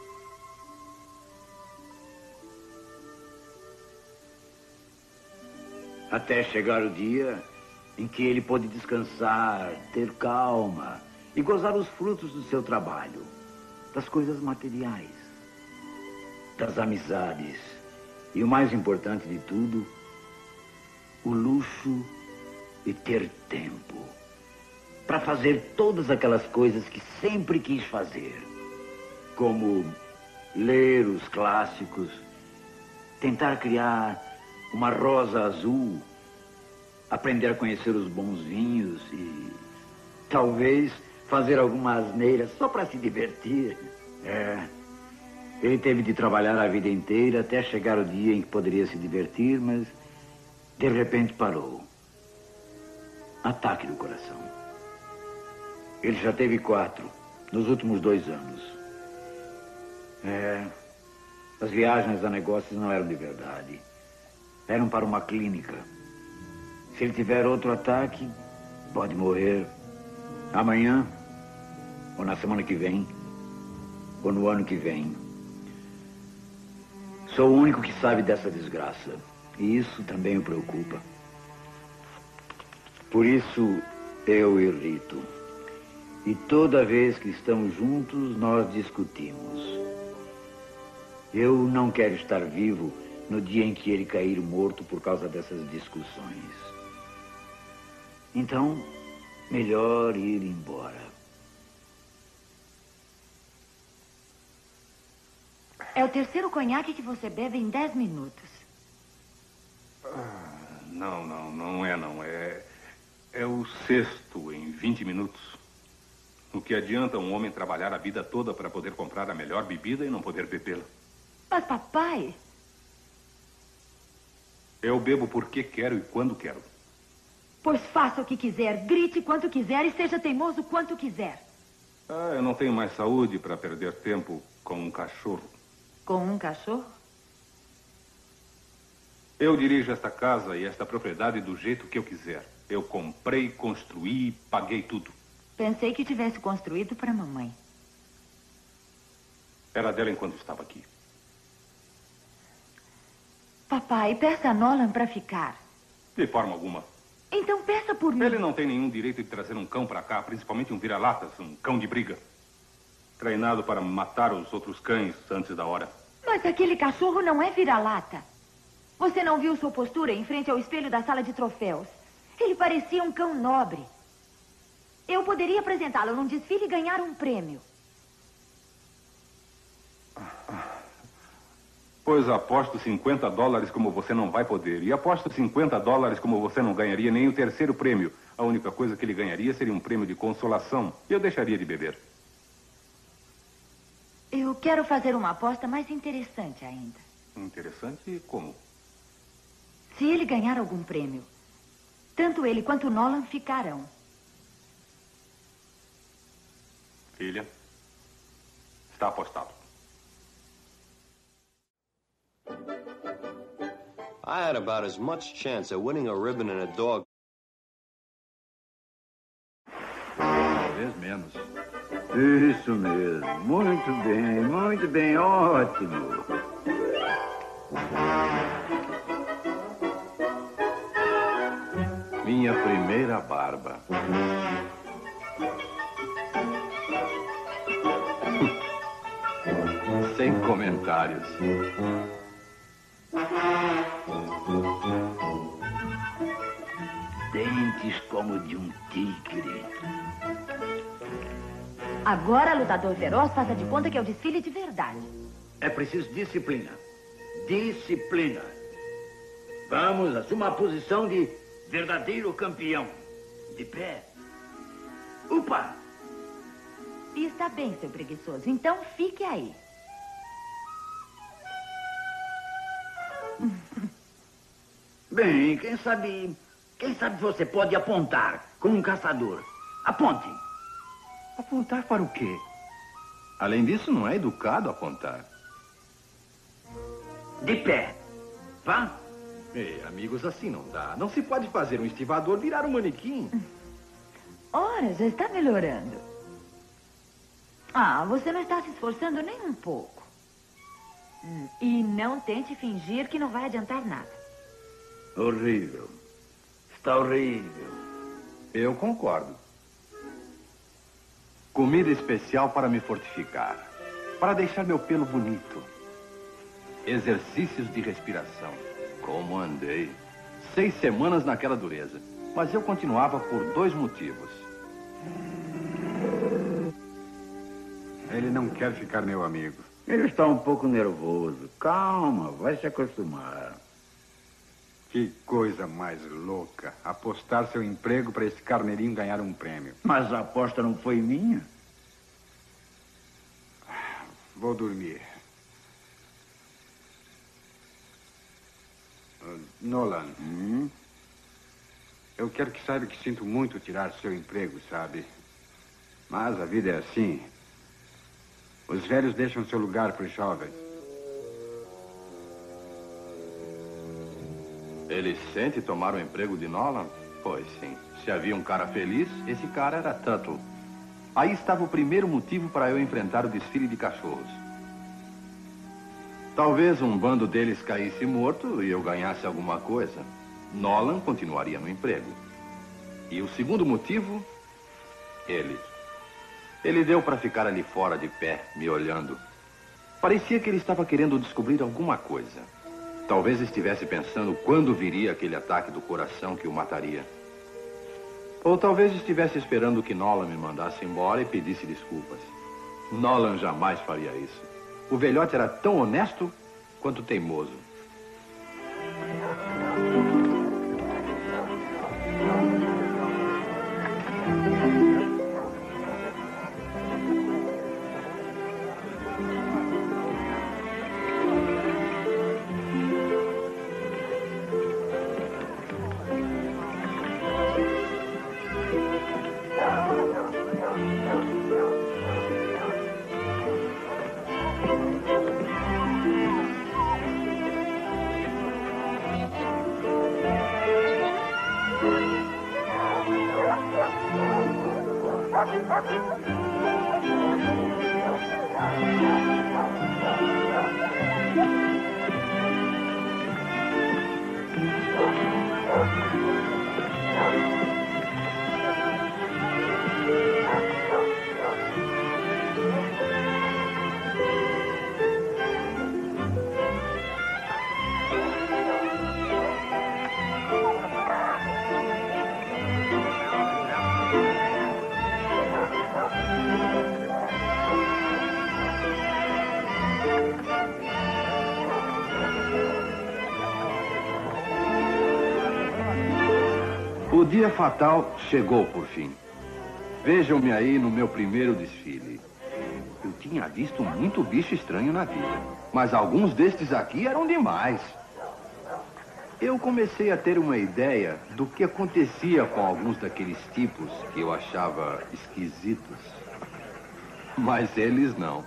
Até chegar o dia em que ele pôde descansar, ter calma e gozar os frutos do seu trabalho, das coisas materiais, das amizades e, o mais importante de tudo, o luxo de ter tempo para fazer todas aquelas coisas que sempre quis fazer, como ler os clássicos, tentar criar uma rosa azul, aprender a conhecer os bons vinhos e talvez fazer alguma asneira só para se divertir. Ele teve de trabalhar a vida inteira até chegar o dia em que poderia se divertir, mas de repente parou. Ataque do coração. Ele já teve 4 nos últimos 2 anos. As viagens a negócios não eram de verdade. Eram para uma clínica. Se ele tiver outro ataque, pode morrer amanhã, ou na semana que vem, ou no ano que vem. Sou o único que sabe dessa desgraça. E isso também o preocupa. Por isso, eu irrito. E toda vez que estamos juntos, nós discutimos. Eu não quero estar vivo no dia em que ele cair morto por causa dessas discussões. Então, melhor ir embora. É o terceiro conhaque que você bebe em 10 minutos. Não é. É o 6º em 20 minutos. O que adianta um homem trabalhar a vida toda para poder comprar a melhor bebida e não poder bebê-la? Mas, papai... Eu bebo porque quero e quando quero. Pois faça o que quiser, grite quanto quiser e seja teimoso quanto quiser. Eu não tenho mais saúde para perder tempo com um cachorro. Com um cachorro? Eu dirijo esta casa e esta propriedade do jeito que eu quiser. Eu comprei, construí, paguei tudo. Pensei que tivesse construído para a mamãe. Era dela enquanto estava aqui. Papai, peça a Nolan para ficar. De forma alguma. Então peça por mim. Ele não tem nenhum direito de trazer um cão para cá, principalmente um vira-latas, um cão de briga. Treinado para matar os outros cães antes da hora. Mas aquele cachorro não é vira-lata. Você não viu sua postura em frente ao espelho da sala de troféus? Ele parecia um cão nobre. Eu poderia apresentá-lo num desfile e ganhar um prêmio. Pois aposto $50 como você não vai poder. E aposto $50 como você não ganharia nem o terceiro prêmio. A única coisa que ele ganharia seria um prêmio de consolação. E eu deixaria de beber. Eu quero fazer uma aposta mais interessante ainda. Interessante como? Se ele ganhar algum prêmio, tanto ele quanto o Nolan ficarão. Filha, está apostado. I had about as much chance at winning a ribbon and a dog. Talvez menos. Isso mesmo. Muito bem, ótimo. Minha primeira barba. Sem comentários. dentes como de um tigre. Agora, lutador feroz, faça de conta que é o desfile de verdade. É preciso disciplina. Disciplina. Vamos, assuma a posição de verdadeiro campeão. De pé. Upa! Está bem, seu preguiçoso. Então, fique aí. Bem, quem sabe você pode apontar como um caçador. Aponte. Apontar para o quê? Além disso, não é educado apontar. De pé. Vá. Ei, amigos, assim não dá. Não se pode fazer um estivador virar um manequim. Ora, já está melhorando. Ah, você não está se esforçando nem um pouco. E não tente fingir que não vai adiantar nada. Horrível. Está horrível. Eu concordo. Comida especial para me fortificar. Para deixar meu pelo bonito. Exercícios de respiração. Como andei. 6 semanas naquela dureza. Mas eu continuava por 2 motivos. Ele não quer ficar meu amigo. Ele está um pouco nervoso. Calma, vai se acostumar. Que coisa mais louca. Apostar seu emprego para esse carneirinho ganhar um prêmio. Mas a aposta não foi minha. Vou dormir. Nolan. Eu quero que saiba que sinto muito tirar seu emprego, sabe? Mas a vida é assim. Os velhos deixam seu lugar para os jovens. Ele sente tomar o emprego de Nolan? Pois sim. Se havia um cara feliz, esse cara era Tuttle. Aí estava o primeiro motivo para eu enfrentar o desfile de cachorros. Talvez um bando deles caísse morto e eu ganhasse alguma coisa. Nolan continuaria no emprego. E o segundo motivo? Ele. Ele deu para ficar ali fora de pé, me olhando. Parecia que ele estava querendo descobrir alguma coisa. Talvez estivesse pensando quando viria aquele ataque do coração que o mataria. Ou talvez estivesse esperando que Nolan me mandasse embora e pedisse desculpas. Nolan jamais faria isso. O velhote era tão honesto quanto teimoso. O dia fatal chegou por fim. Vejam-me aí no meu primeiro desfile. Eu tinha visto muito bicho estranho na vida, mas alguns destes aqui eram demais. Eu comecei a ter uma ideia do que acontecia com alguns daqueles tipos que eu achava esquisitos. Mas eles não.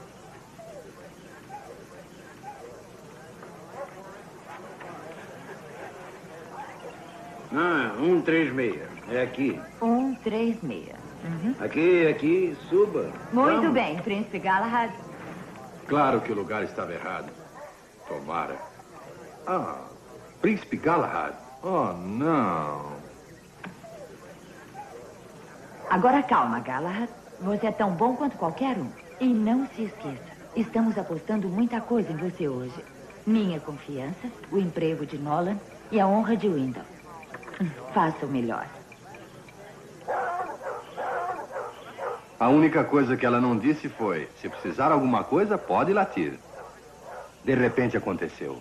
Ah, 136. É aqui. 136. Aqui, suba. Muito Vamos. bem, Príncipe Galahad. Claro que o lugar estava errado. Tomara. Ah, Príncipe Galahad. Oh, não. Agora calma, Galahad. Você é tão bom quanto qualquer um. E não se esqueça, estamos apostando muita coisa em você hoje. Minha confiança, o emprego de Nolan e a honra de Windle. Faça o melhor. A única coisa que ela não disse foi: se precisar alguma coisa, pode latir. De repente aconteceu.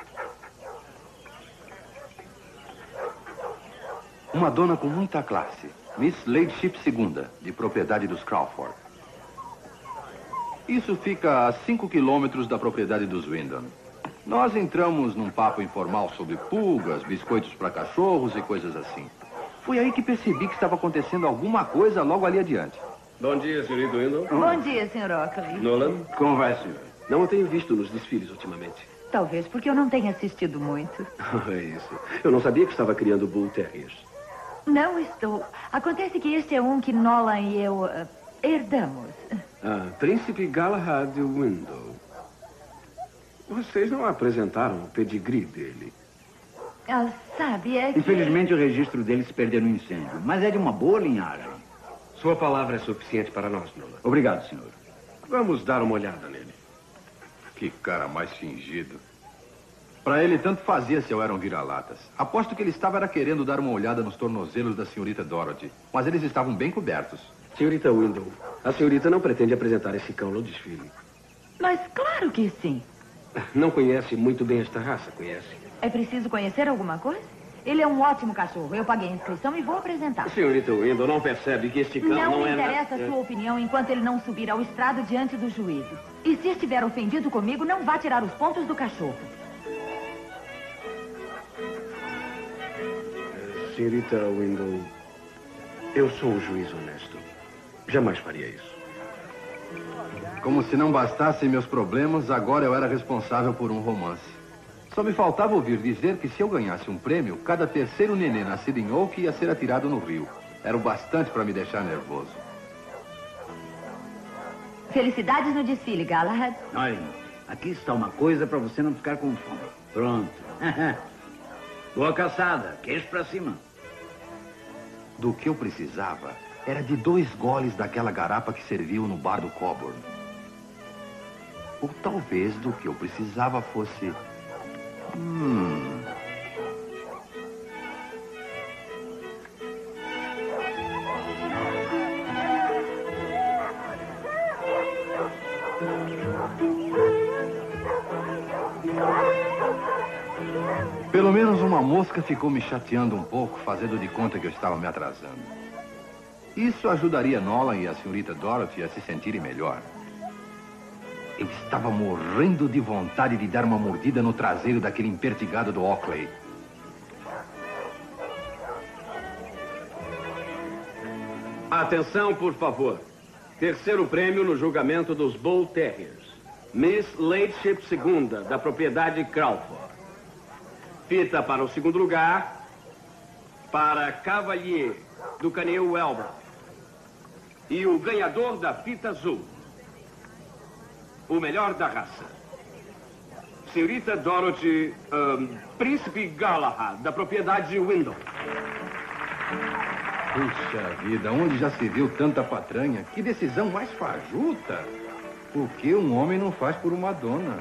Uma dona com muita classe, Miss Ladyship II, de propriedade dos Crawford. Isso fica a 5 quilômetros da propriedade dos Wyndham. Nós entramos num papo informal sobre pulgas, biscoitos para cachorros e coisas assim. Foi aí que percebi que estava acontecendo alguma coisa logo ali adiante. Bom dia, senhorita Wyndham. Bom dia, Sr. Oakley. Nolan. Como vai, senhor? Não o tenho visto nos desfiles ultimamente. Talvez porque eu não tenha assistido muito. É isso. Eu não sabia que estava criando Bull Terriers. Não estou. Acontece que este é um que Nolan e eu herdamos. Ah, Príncipe Galahad Wyndham. Vocês não apresentaram o pedigree dele. Ah, sabe, é que... Infelizmente o registro dele se perdeu no incêndio, mas é de uma boa linhagem. Sua palavra é suficiente para nós, Nolan. Obrigado, senhor. Vamos dar uma olhada nele. Que cara mais fingido. Para ele, tanto fazia se eu era um vira-latas. Aposto que ele estava era querendo dar uma olhada nos tornozelos da senhorita Dorothy. Mas eles estavam bem cobertos. Senhorita Wyndham, a senhorita não pretende apresentar esse cão no desfile. Mas claro que sim. Não conhece muito bem esta raça, conhece? É preciso conhecer alguma coisa? Ele é um ótimo cachorro. Eu paguei a inscrição e vou apresentar. Senhorita Wyndham, não percebe que este cão Não não me é... interessa a sua opinião enquanto ele não subir ao estrado diante do juízo. E se estiver ofendido comigo, não vá tirar os pontos do cachorro. Senhorita Wyndham, eu sou um juiz honesto. Jamais faria isso. Como se não bastassem meus problemas, agora eu era responsável por um romance. Só me faltava ouvir dizer que se eu ganhasse um prêmio, cada terceiro nenê nascido em Oak ia ser atirado no rio. Era o bastante para me deixar nervoso. Felicidades no desfile, Galahad. Olha, aqui está uma coisa para você não ficar com fome. Pronto. Boa caçada. Queijo para cima. Do que eu precisava era de 2 goles daquela garapa que serviu no bar do Coburn. Ou talvez do que eu precisava fosse... Pelo menos uma mosca ficou me chateando um pouco, fazendo de conta que eu estava me atrasando. Isso ajudaria Nolan e a senhorita Dorothy a se sentirem melhor. Eu estava morrendo de vontade de dar uma mordida no traseiro daquele impertigado do Oakley. Atenção, por favor. Terceiro prêmio no julgamento dos Bull Terriers. Miss Ladyship II, da propriedade Crawford. Fita para o segundo lugar, para Cavalier, do canil Welber. E o ganhador da fita azul. O melhor da raça. Senhorita Dorothy, Príncipe Galahad, da propriedade Wyndham. Puxa vida, onde já se viu tanta patranha? Que decisão mais fajuta! O que um homem não faz por uma dona?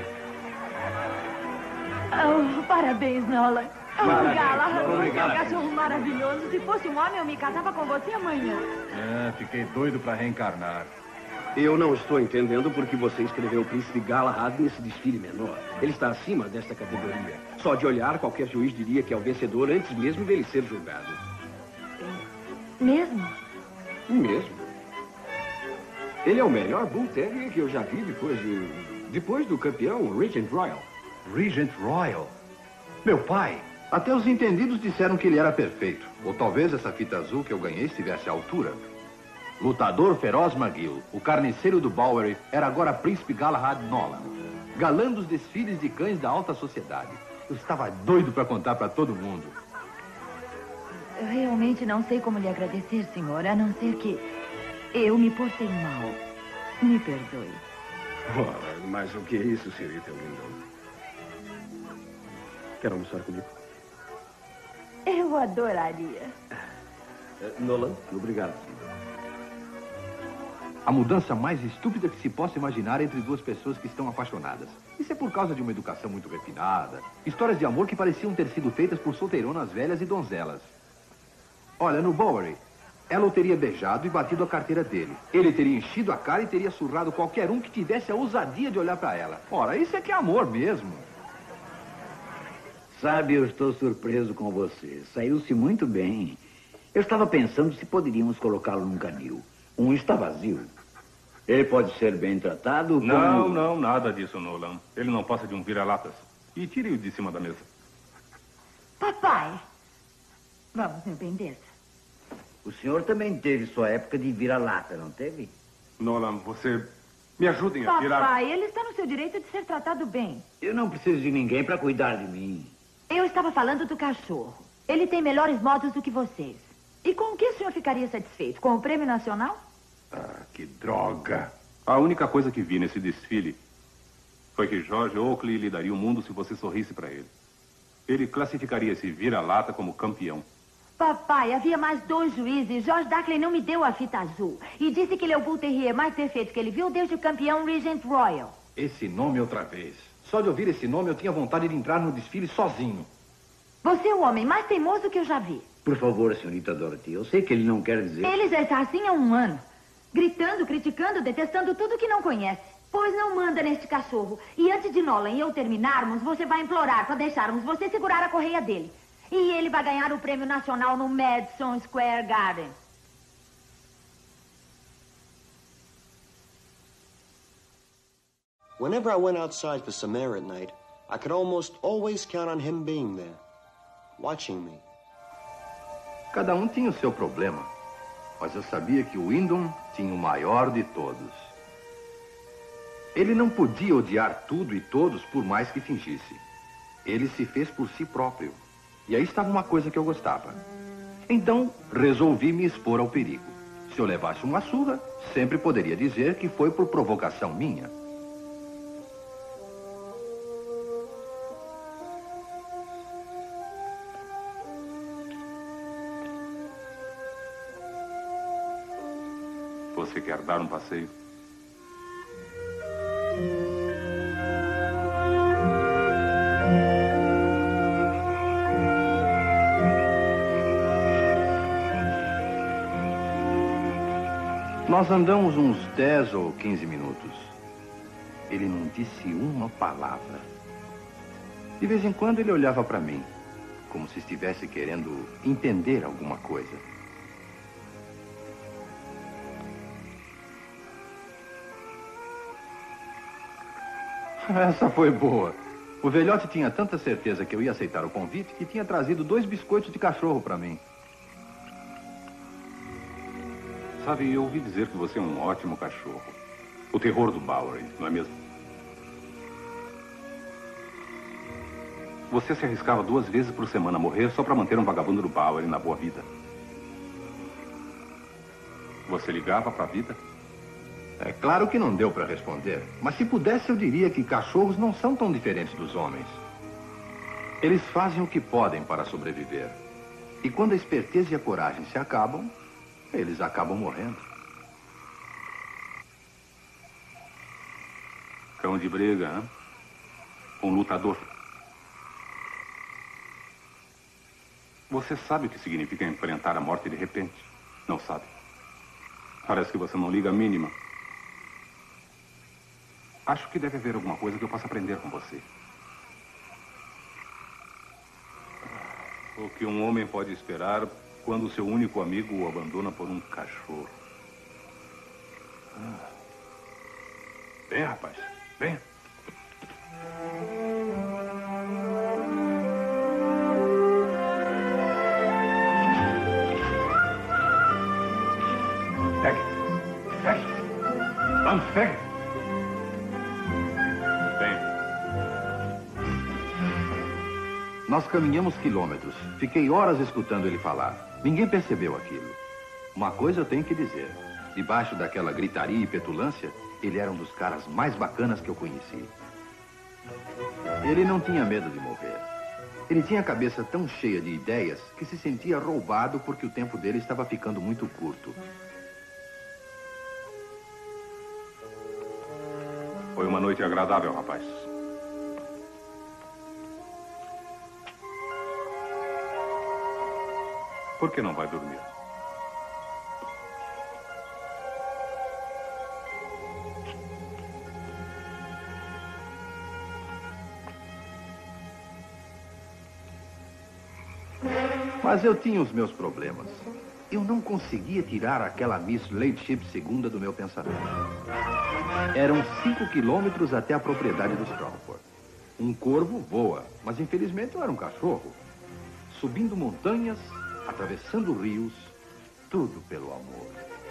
Oh, parabéns, Nolan. Oh, Galahad, você é um Obrigado. cachorro maravilhoso. Se fosse um homem, eu me casava com você amanhã. Fiquei doido para reencarnar. Eu não estou entendendo por que você escreveu o Príncipe Galahad nesse desfile menor. Ele está acima desta categoria. Só de olhar, qualquer juiz diria que é o vencedor antes mesmo dele ser julgado. Mesmo? Mesmo? Ele é o melhor Bull Terrier que eu já vi depois do campeão Regent Royal. Regent Royal? Meu pai, até os entendidos disseram que ele era perfeito. Ou talvez essa fita azul que eu ganhei estivesse à altura. Lutador feroz McGill, o carniceiro do Bowery, era agora Príncipe Galahad Nolan. Galã dos desfiles de cães da alta sociedade. Eu estava doido para contar para todo mundo. Eu realmente não sei como lhe agradecer, senhor, a não ser que eu me portei mal. Me perdoe. Oh, mas o que é isso, senhorita Wyndham? Quer almoçar comigo? Eu adoraria. Nolan, obrigado. A mudança mais estúpida que se possa imaginar entre duas pessoas que estão apaixonadas. Isso é por causa de uma educação muito refinada. Histórias de amor que pareciam ter sido feitas por solteironas velhas e donzelas. Olha, no Bowery, ela o teria beijado e batido a carteira dele. Ele teria enchido a cara e teria surrado qualquer um que tivesse a ousadia de olhar para ela. Ora, isso é que é amor mesmo. Sabe, eu estou surpreso com você. Saiu-se muito bem. Eu estava pensando se poderíamos colocá-lo num canil. Um está vazio. Ele pode ser bem tratado como... Não, não, nada disso, Nolan. Ele não passa de um vira-latas. E tire-o de cima da mesa. Papai, vamos, meu bem, desça. O senhor também teve sua época de vira-lata, não teve? Nolan, você... Me ajudem a tirar... Papai, ele está no seu direito de ser tratado bem. Eu não preciso de ninguém para cuidar de mim. Eu estava falando do cachorro. Ele tem melhores modos do que vocês. E com o que o senhor ficaria satisfeito? Com o prêmio nacional? Ah, que droga. A única coisa que vi nesse desfile foi que George Oakley lhe daria o mundo se você sorrisse para ele. Ele classificaria esse vira-lata como campeão. Papai, havia mais 2 juízes. George Dackley não me deu a fita azul. E disse que ele é o Bull Terrier mais perfeito que ele viu desde o campeão Regent Royal. Esse nome outra vez. Só de ouvir esse nome eu tinha vontade de entrar no desfile sozinho. Você é o homem mais teimoso que eu já vi. Por favor, senhorita Dorothy, eu sei que ele não quer dizer... Ele já está assim há 1 ano. Gritando, criticando, detestando tudo que não conhece. Pois não manda neste cachorro. E antes de Nolan e eu terminarmos, você vai implorar para deixarmos você segurar a correia dele. E ele vai ganhar o prêmio nacional no Madison Square Garden. Whenever I went outside for some air at night, I could almost always count on him being there, watching me. Cada um tinha o seu problema, mas eu sabia que o Wyndham tinha o maior de todos. Ele não podia odiar tudo e todos por mais que fingisse. Ele se fez por si próprio. E aí estava uma coisa que eu gostava. Então, resolvi me expor ao perigo. Se eu levasse uma surra, sempre poderia dizer que foi por provocação minha. Você quer dar um passeio? Nós andamos uns 10 ou 15 minutos. Ele não disse uma palavra. De vez em quando ele olhava para mim, como se estivesse querendo entender alguma coisa. Essa foi boa. O velhote tinha tanta certeza que eu ia aceitar o convite que tinha trazido 2 biscoitos de cachorro para mim. Sabe, eu ouvi dizer que você é um ótimo cachorro. O terror do Bowery, não é mesmo? Você se arriscava 2 vezes por semana a morrer só para manter um vagabundo do Bowery na boa vida. Você ligava para a vida? É claro que não deu para responder, mas se pudesse eu diria que cachorros não são tão diferentes dos homens. Eles fazem o que podem para sobreviver. E quando a esperteza e a coragem se acabam, eles acabam morrendo. Cão de briga, hein? Um lutador. Você sabe o que significa enfrentar a morte de repente? Não sabe. Parece que você não liga a mínima. Acho que deve haver alguma coisa que eu possa aprender com você. O que um homem pode esperar quando seu único amigo o abandona por um cachorro? Vem, rapaz. Vem. Pegue. Pegue. Vamos, pegue. Nós caminhamos quilômetros. Fiquei horas escutando ele falar. Ninguém percebeu aquilo. Uma coisa eu tenho que dizer. Debaixo daquela gritaria e petulância, ele era um dos caras mais bacanas que eu conheci. Ele não tinha medo de morrer. Ele tinha a cabeça tão cheia de ideias que se sentia roubado porque o tempo dele estava ficando muito curto. Foi uma noite agradável, rapaz. Por que não vai dormir? Mas eu tinha os meus problemas. Eu não conseguia tirar aquela Miss Ladyship II do meu pensamento. Eram 5 quilômetros até a propriedade dos Crawford. Um corvo voa, mas infelizmente eu era um cachorro. Subindo montanhas, atravessando rios, tudo pelo amor.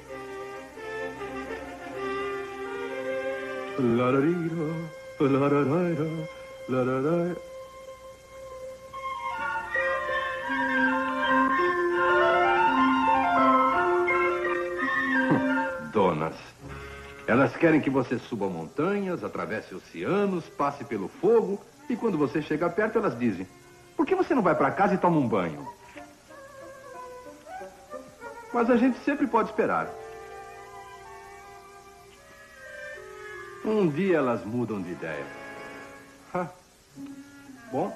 Donas. Elas querem que você suba montanhas, atravesse oceanos, passe pelo fogo, e quando você chega perto, elas dizem: por que você não vai para casa e toma um banho? Mas a gente sempre pode esperar. Um dia elas mudam de ideia. Bom.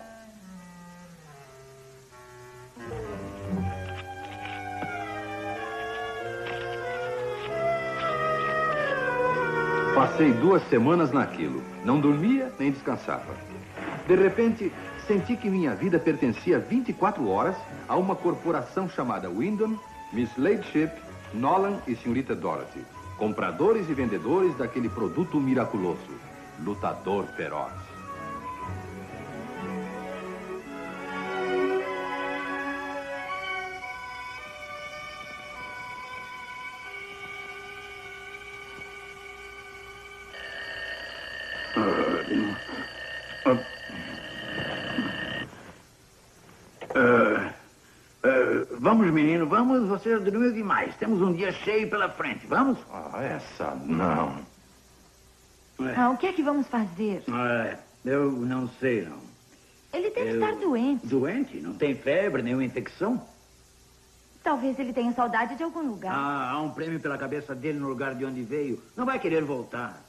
Passei 2 semanas naquilo. Não dormia nem descansava. De repente, senti que minha vida pertencia 24 horas a uma corporação chamada Wyndham, Miss Ladyship, Nolan e Senhorita Dorothy. Compradores e vendedores daquele produto miraculoso. Lutador feroz. Vamos, menino, vamos. Você dormiu demais. Temos um dia cheio pela frente. Vamos? Essa não. O que é que vamos fazer? Eu não sei, não. Ele deve estar doente. Doente? Não tem febre, nenhuma infecção? Talvez ele tenha saudade de algum lugar. Há um prêmio pela cabeça dele no lugar de onde veio. Não vai querer voltar.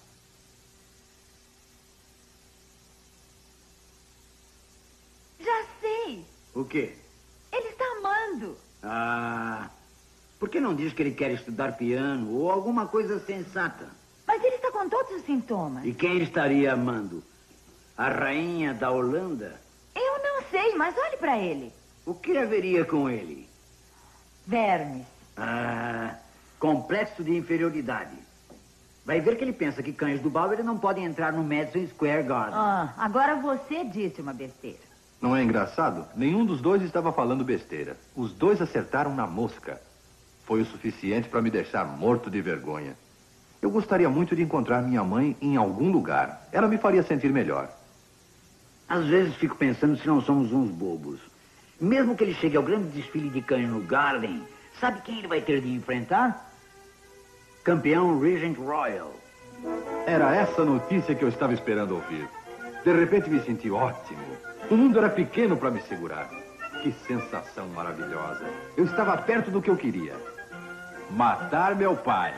Já sei. O quê? Ele está amando. Por que não diz que ele quer estudar piano ou alguma coisa sensata? Mas ele está com todos os sintomas. E quem ele estaria amando? A rainha da Holanda? Eu não sei, mas olhe para ele. O que haveria com ele? Vermes. Complexo de inferioridade. Vai ver que ele pensa que cães do Bowery não podem entrar no Madison Square Garden. Agora você disse uma besteira. Não é engraçado? Nenhum dos dois estava falando besteira. Os dois acertaram na mosca. Foi o suficiente para me deixar morto de vergonha. Eu gostaria muito de encontrar minha mãe em algum lugar. Ela me faria sentir melhor. Às vezes fico pensando se não somos uns bobos. Mesmo que ele chegue ao grande desfile de cães no Garden, sabe quem ele vai ter de enfrentar? Campeão Regent Royal. Era essa notícia que eu estava esperando ouvir. De repente me senti ótimo. O mundo era pequeno para me segurar. Que sensação maravilhosa. Eu estava perto do que eu queria. Matar meu pai.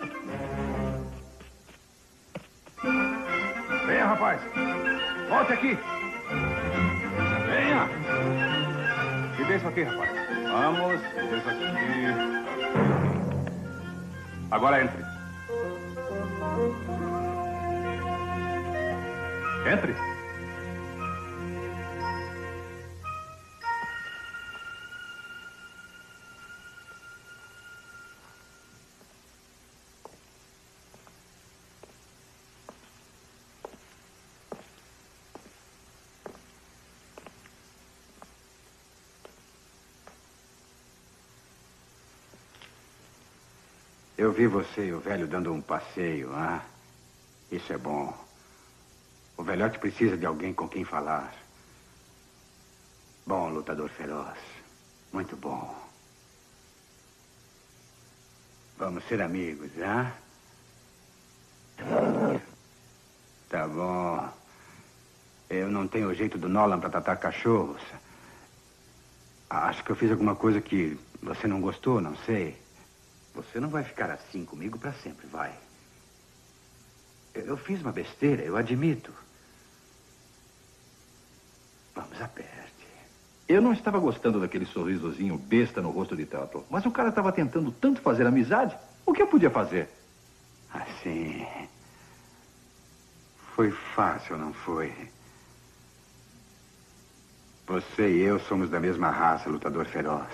Venha, rapaz. Volte aqui. Venha. Me dê isso aqui, rapaz. Vamos, me dê isso aqui. Agora entre. Entre. Eu vi você e o velho dando um passeio, Isso é bom. O velhote precisa de alguém com quem falar. Bom, lutador feroz. Muito bom. Vamos ser amigos, Tá bom. Eu não tenho o jeito do Nolan para tratar cachorros. Acho que eu fiz alguma coisa que você não gostou, não sei. Você não vai ficar assim comigo para sempre, vai. Eu fiz uma besteira, eu admito. Vamos, aperte. Eu não estava gostando daquele sorrisozinho besta no rosto de Tuttle, mas o cara estava tentando tanto fazer amizade. O que eu podia fazer? Assim. Foi fácil, não foi? Você e eu somos da mesma raça, lutador feroz.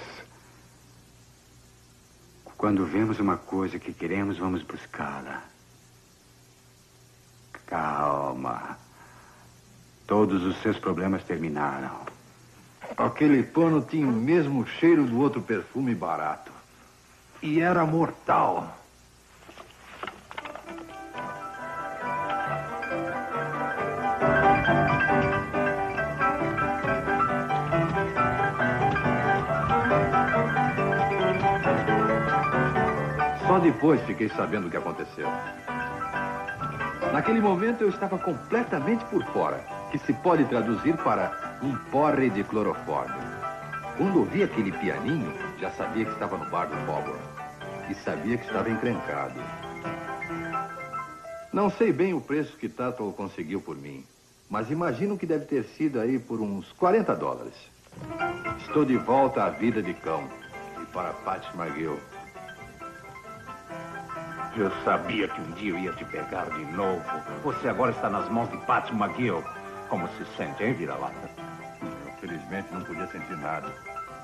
Quando vemos uma coisa que queremos, vamos buscá-la. Calma. Todos os seus problemas terminaram. Aquele pano tinha o mesmo cheiro do outro perfume barato. E era mortal. Só depois fiquei sabendo o que aconteceu. Naquele momento eu estava completamente por fora, que se pode traduzir para um porre de clorofórmio. Quando ouvi aquele pianinho, já sabia que estava no bar do Fowler. E sabia que estava encrencado. Não sei bem o preço que Tuttle conseguiu por mim, mas imagino que deve ter sido aí por uns $40. Estou de volta à vida de cão. E para Pat McGill. Eu sabia que um dia eu ia te pegar de novo. Você agora está nas mãos de Pat McGill. Como se sente, hein, vira-lata? Felizmente não podia sentir nada.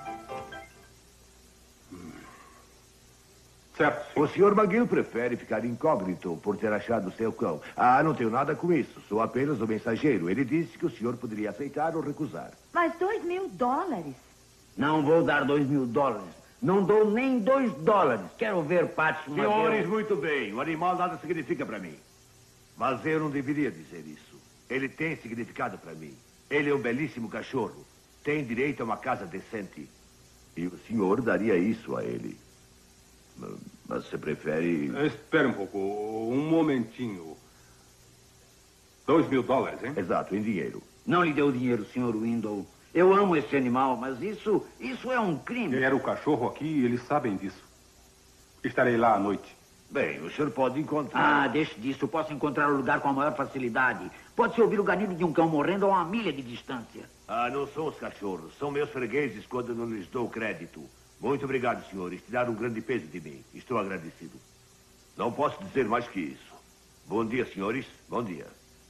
Certo. O Sr. McGill prefere ficar incógnito por ter achado seu cão. Ah, não tenho nada com isso. Sou apenas o mensageiro. Ele disse que o senhor poderia aceitar ou recusar. Mas $2.000. Não vou dar $2.000. Não dou nem $2. Quero ver Pat McGill. Senhores, muito bem. O animal nada significa para mim. Mas eu não deveria dizer isso. Ele tem significado para mim. Ele é um belíssimo cachorro. Tem direito a uma casa decente. E o senhor daria isso a ele. Mas você prefere... Espere um pouco, um momentinho. $2.000, hein? Exato, em dinheiro. Não lhe deu dinheiro, Sr. Windle. Eu amo esse animal, mas isso é um crime. Era o cachorro aqui e eles sabem disso. Estarei lá à noite. Bem, o senhor pode encontrar... Ah, deixe disso. Eu posso encontrar o lugar com a maior facilidade. Pode-se ouvir o ganido de um cão morrendo a 1 milha de distância. Ah, não são os cachorros. São meus fregueses quando eu não lhes dou crédito. Muito obrigado, senhores. Tiraram um grande peso de mim. Estou agradecido. Não posso dizer mais que isso. Bom dia, senhores. Bom dia.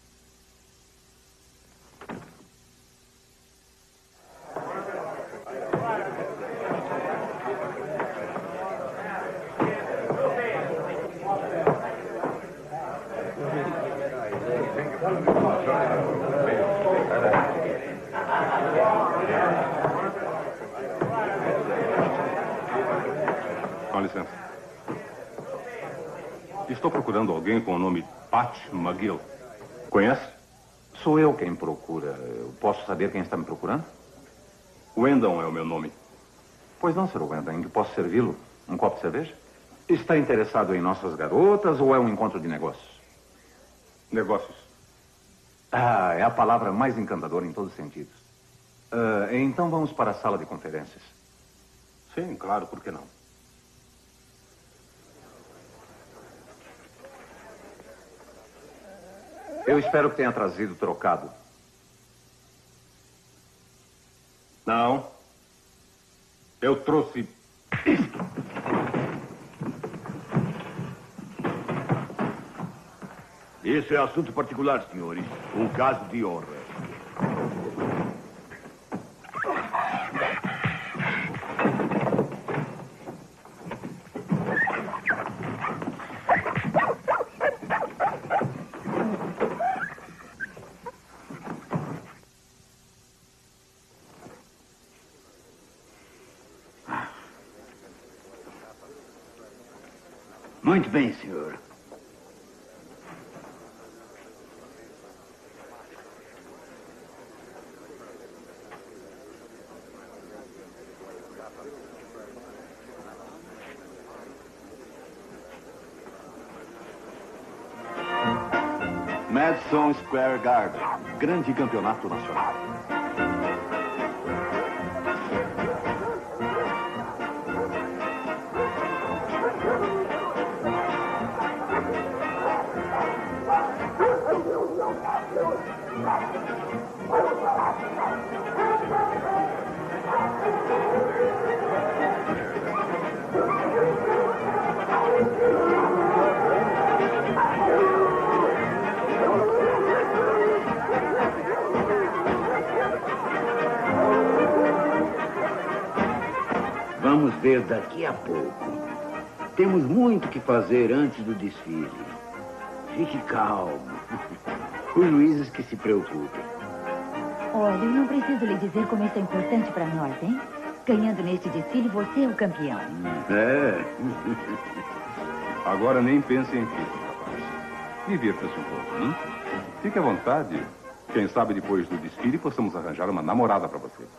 Com licença. Estou procurando alguém com o nome Pat McGill. Conhece? Sou eu quem procura. Eu posso saber quem está me procurando? Wendon é o meu nome. Pois não, Sr. Wendon. Em que posso servi-lo? Um copo de cerveja? Está interessado em nossas garotas ou é um encontro de negócios? Negócios. Ah, é a palavra mais encantadora em todos os sentidos. Então vamos para a sala de conferências. Sim, claro, por que não? Eu espero que tenha trazido trocado. Não. Eu trouxe isto. Isso é assunto particular, senhores. Um caso de honra. Muito bem, senhor. Madison Square Garden, grande campeonato nacional. Vamos ver daqui a pouco. Temos muito que fazer antes do desfile. Fique calmo. Os juízes que se preocupem. Olha, eu não preciso lhe dizer como isso é importante para nós, hein? Ganhando neste desfile, você é o campeão. É. Agora nem pense em física, rapaz. Divirta-se um pouco, hein? Fique à vontade. Quem sabe depois do desfile possamos arranjar uma namorada para você.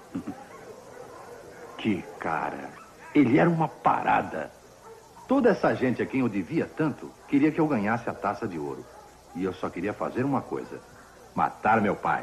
Que cara. Ele era uma parada. Toda essa gente a quem eu devia tanto queria que eu ganhasse a taça de ouro. E eu só queria fazer uma coisa: matar meu pai.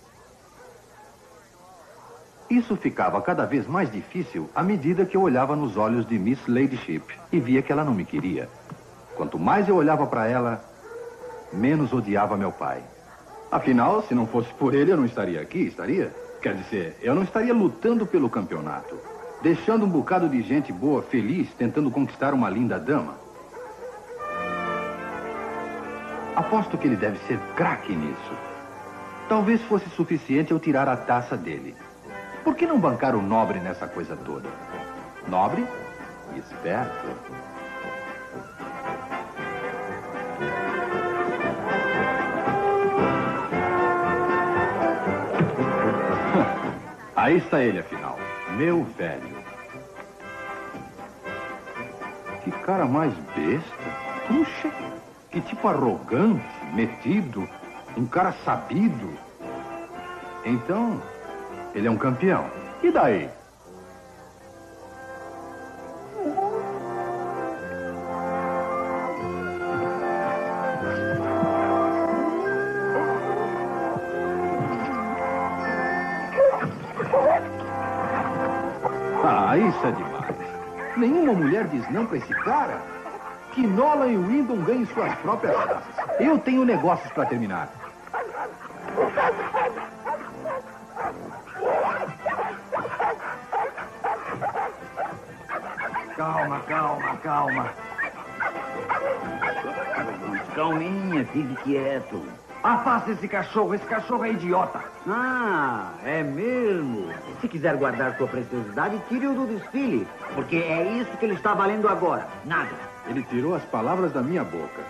Isso ficava cada vez mais difícil à medida que eu olhava nos olhos de Miss Ladyship e via que ela não me queria. Quanto mais eu olhava para ela, menos odiava meu pai. Afinal, se não fosse por ele, eu não estaria aqui, estaria? Quer dizer, eu não estaria lutando pelo campeonato, deixando um bocado de gente boa, feliz, tentando conquistar uma linda dama. Aposto que ele deve ser craque nisso. Talvez fosse suficiente eu tirar a taça dele. Por que não bancar o nobre nessa coisa toda? Nobre e esperto. Aí está ele, afinal. Meu velho. Que cara mais besta. Puxa, que tipo arrogante, metido. Um cara sabido. Então, ele é um campeão. E daí? Ah, isso é demais. Nenhuma mulher diz não pra esse cara. Que Nolan e Wyndham ganhem suas próprias taças. Eu tenho negócios pra terminar. Calma, calma, calma. Calminha, fique quieto. Afaste esse cachorro é idiota. Ah, é mesmo? Se quiser guardar sua preciosidade, tire-o do desfile. Porque é isso que ele está valendo agora. Nada. Ele tirou as palavras da minha boca.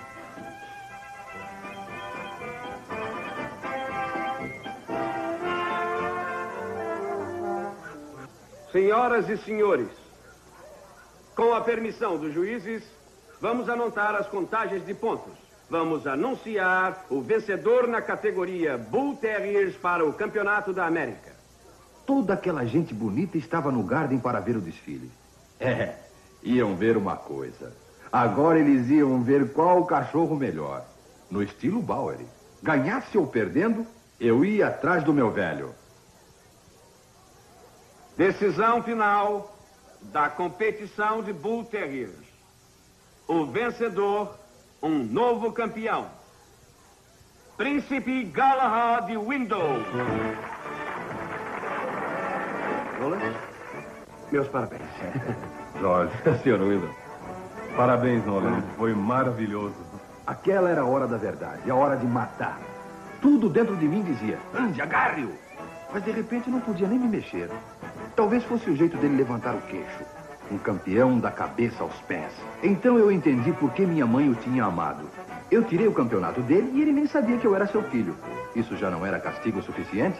Senhoras e senhores, com a permissão dos juízes, vamos anotar as contagens de pontos. Vamos anunciar o vencedor na categoria Bull Terriers para o Campeonato da América. Toda aquela gente bonita estava no Garden para ver o desfile. É, iam ver uma coisa. Agora eles iam ver qual o cachorro melhor. No estilo Bowery. Ganhasse ou perdendo, eu ia atrás do meu velho. Decisão final da competição de Bull Terriers. O vencedor, um novo campeão. Príncipe Galahad de Wyndham. Nolan? Meus parabéns. Jorge, Sr. Wyndham. Parabéns, Nolan. Foi maravilhoso. Aquela era a hora da verdade, a hora de matar. Tudo dentro de mim dizia, ande, agarre-o. Mas de repente não podia nem me mexer. Talvez fosse o jeito dele levantar o queixo. Um campeão da cabeça aos pés. Então eu entendi por que minha mãe o tinha amado. Eu tirei o campeonato dele e ele nem sabia que eu era seu filho. Isso já não era castigo suficiente?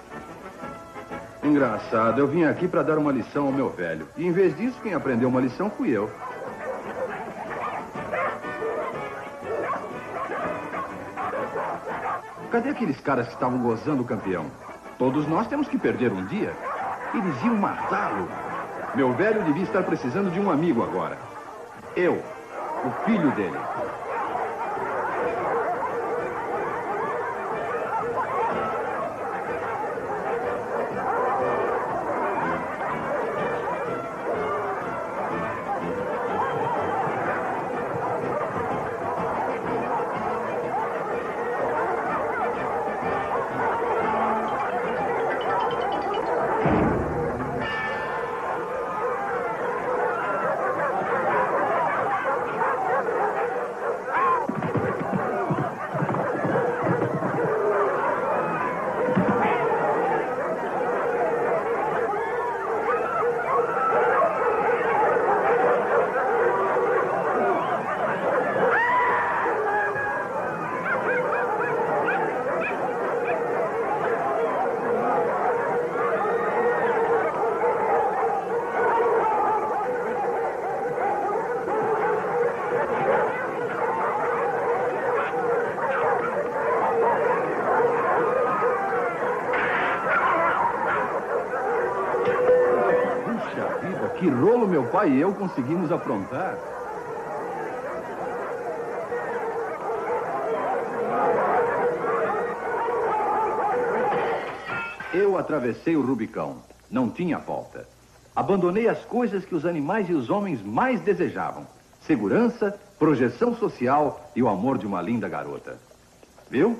Engraçado, eu vim aqui para dar uma lição ao meu velho. E em vez disso, quem aprendeu uma lição fui eu. Cadê aqueles caras que estavam gozando o campeão? Todos nós temos que perder um dia. Eles iam matá-lo. Meu velho devia estar precisando de um amigo agora. Eu, o filho dele. Puxa vida, que rolo meu pai e eu conseguimos aprontar. Eu atravessei o Rubicão. Não tinha volta. Abandonei as coisas que os animais e os homens mais desejavam. Segurança, projeção social e o amor de uma linda garota. Viu?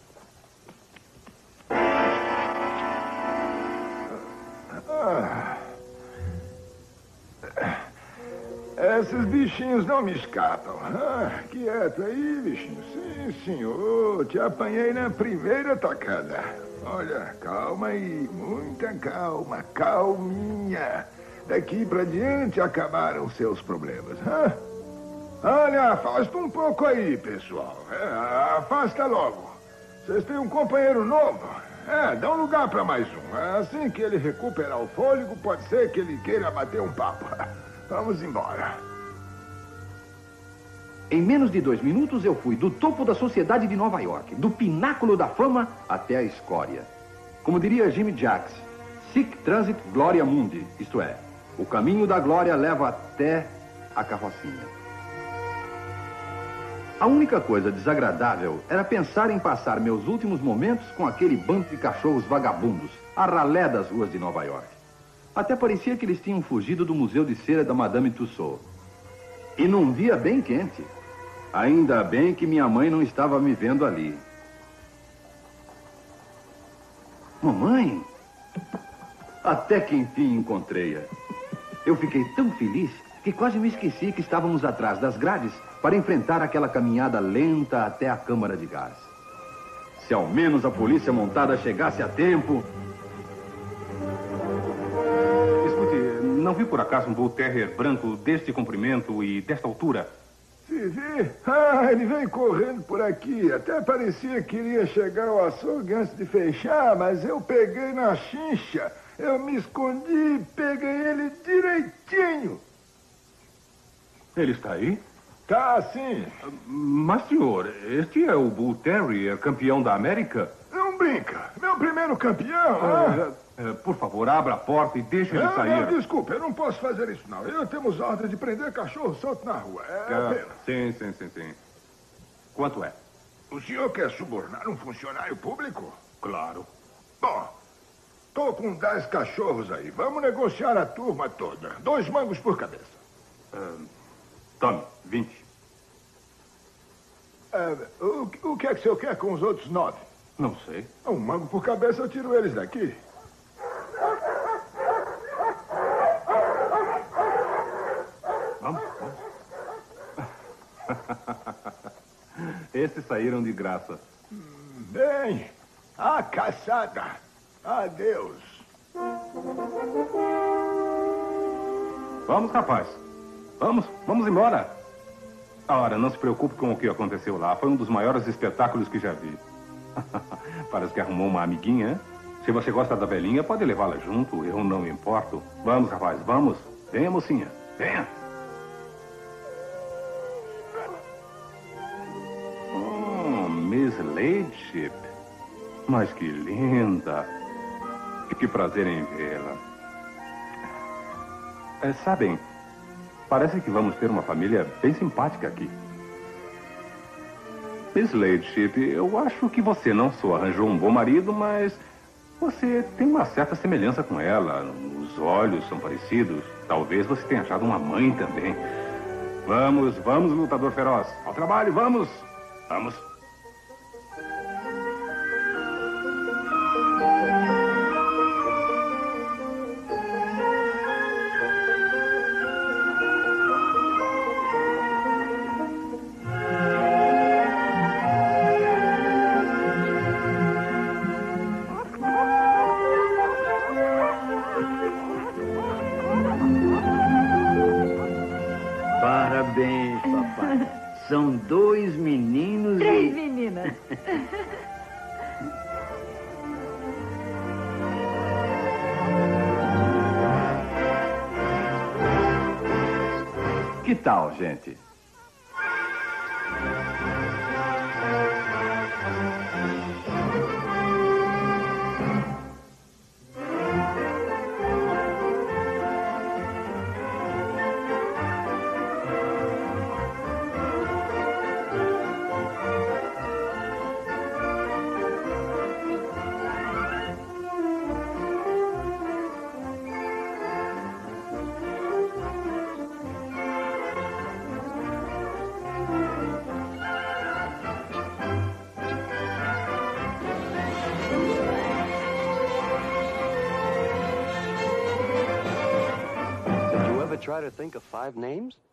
Esses bichinhos não me escapam. Quieto aí, bichinho. Sim, senhor. Te apanhei na primeira tacada. Olha, calma aí. Muita calma. Calminha. Daqui pra diante acabaram seus problemas. Olha, afasta um pouco aí, pessoal. Afasta logo. Vocês têm um companheiro novo? Dá um lugar pra mais um. Assim que ele recuperar o fôlego, pode ser que ele queira bater um papo. Vamos embora. Em menos de 2 minutos, eu fui do topo da sociedade de Nova York, do pináculo da fama até a escória. Como diria Jimmy Jacks, sic transit gloria mundi, isto é, o caminho da glória leva até a carrocinha. A única coisa desagradável era pensar em passar meus últimos momentos com aquele bando de cachorros vagabundos, a ralé das ruas de Nova York. Até parecia que eles tinham fugido do Museu de Cera da Madame Tussauds. E num dia bem quente. Ainda bem que minha mãe não estava me vendo ali. Mamãe? Até que enfim encontrei-a. Eu fiquei tão feliz que quase me esqueci que estávamos atrás das grades para enfrentar aquela caminhada lenta até a câmara de gás. Se ao menos a polícia montada chegasse a tempo... Não vi por acaso um Bull Terrier branco deste comprimento e desta altura? Se vi? Ele veio correndo por aqui. Até parecia que iria chegar ao açougue antes de fechar, mas eu peguei na chincha. Eu me escondi e peguei ele direitinho. Ele está aí? Tá, sim. Mas, senhor, este é o Bull Terrier campeão da América? Não brinca. Meu primeiro campeão. Por favor, abra a porta e deixe ele sair. Não, desculpe, eu não posso fazer isso, não. Temos ordem de prender cachorro solto na rua. Sim. Quanto é? O senhor quer subornar um funcionário público? Claro. Bom, tô com 10 cachorros aí. Vamos negociar a turma toda. 2 mangos por cabeça. Tome, 20. O que é que o senhor quer com os outros 9? Não sei. 1 mango por cabeça, eu tiro eles daqui. Vamos. Esses saíram de graça. Bem, a caçada. Adeus. Vamos, rapaz. Vamos embora. Ora, não se preocupe com o que aconteceu lá. Foi um dos maiores espetáculos que já vi. Parece que arrumou uma amiguinha, hein? Se você gosta da velhinha, pode levá-la junto. Eu não me importo. Vamos, rapaz, vamos. Venha, mocinha. Venha. Miss Ladyship. Mas que linda. Que prazer em vê-la. Sabem, parece que vamos ter uma família bem simpática aqui. Miss Ladyship, eu acho que você não só arranjou um bom marido, mas você tem uma certa semelhança com ela. Os olhos são parecidos. Talvez você tenha achado uma mãe também. Vamos, lutador feroz. Ao trabalho, vamos. Parabéns, papai. São 2 meninos 3 meninas. Que tal, gente? try to think of 5 names?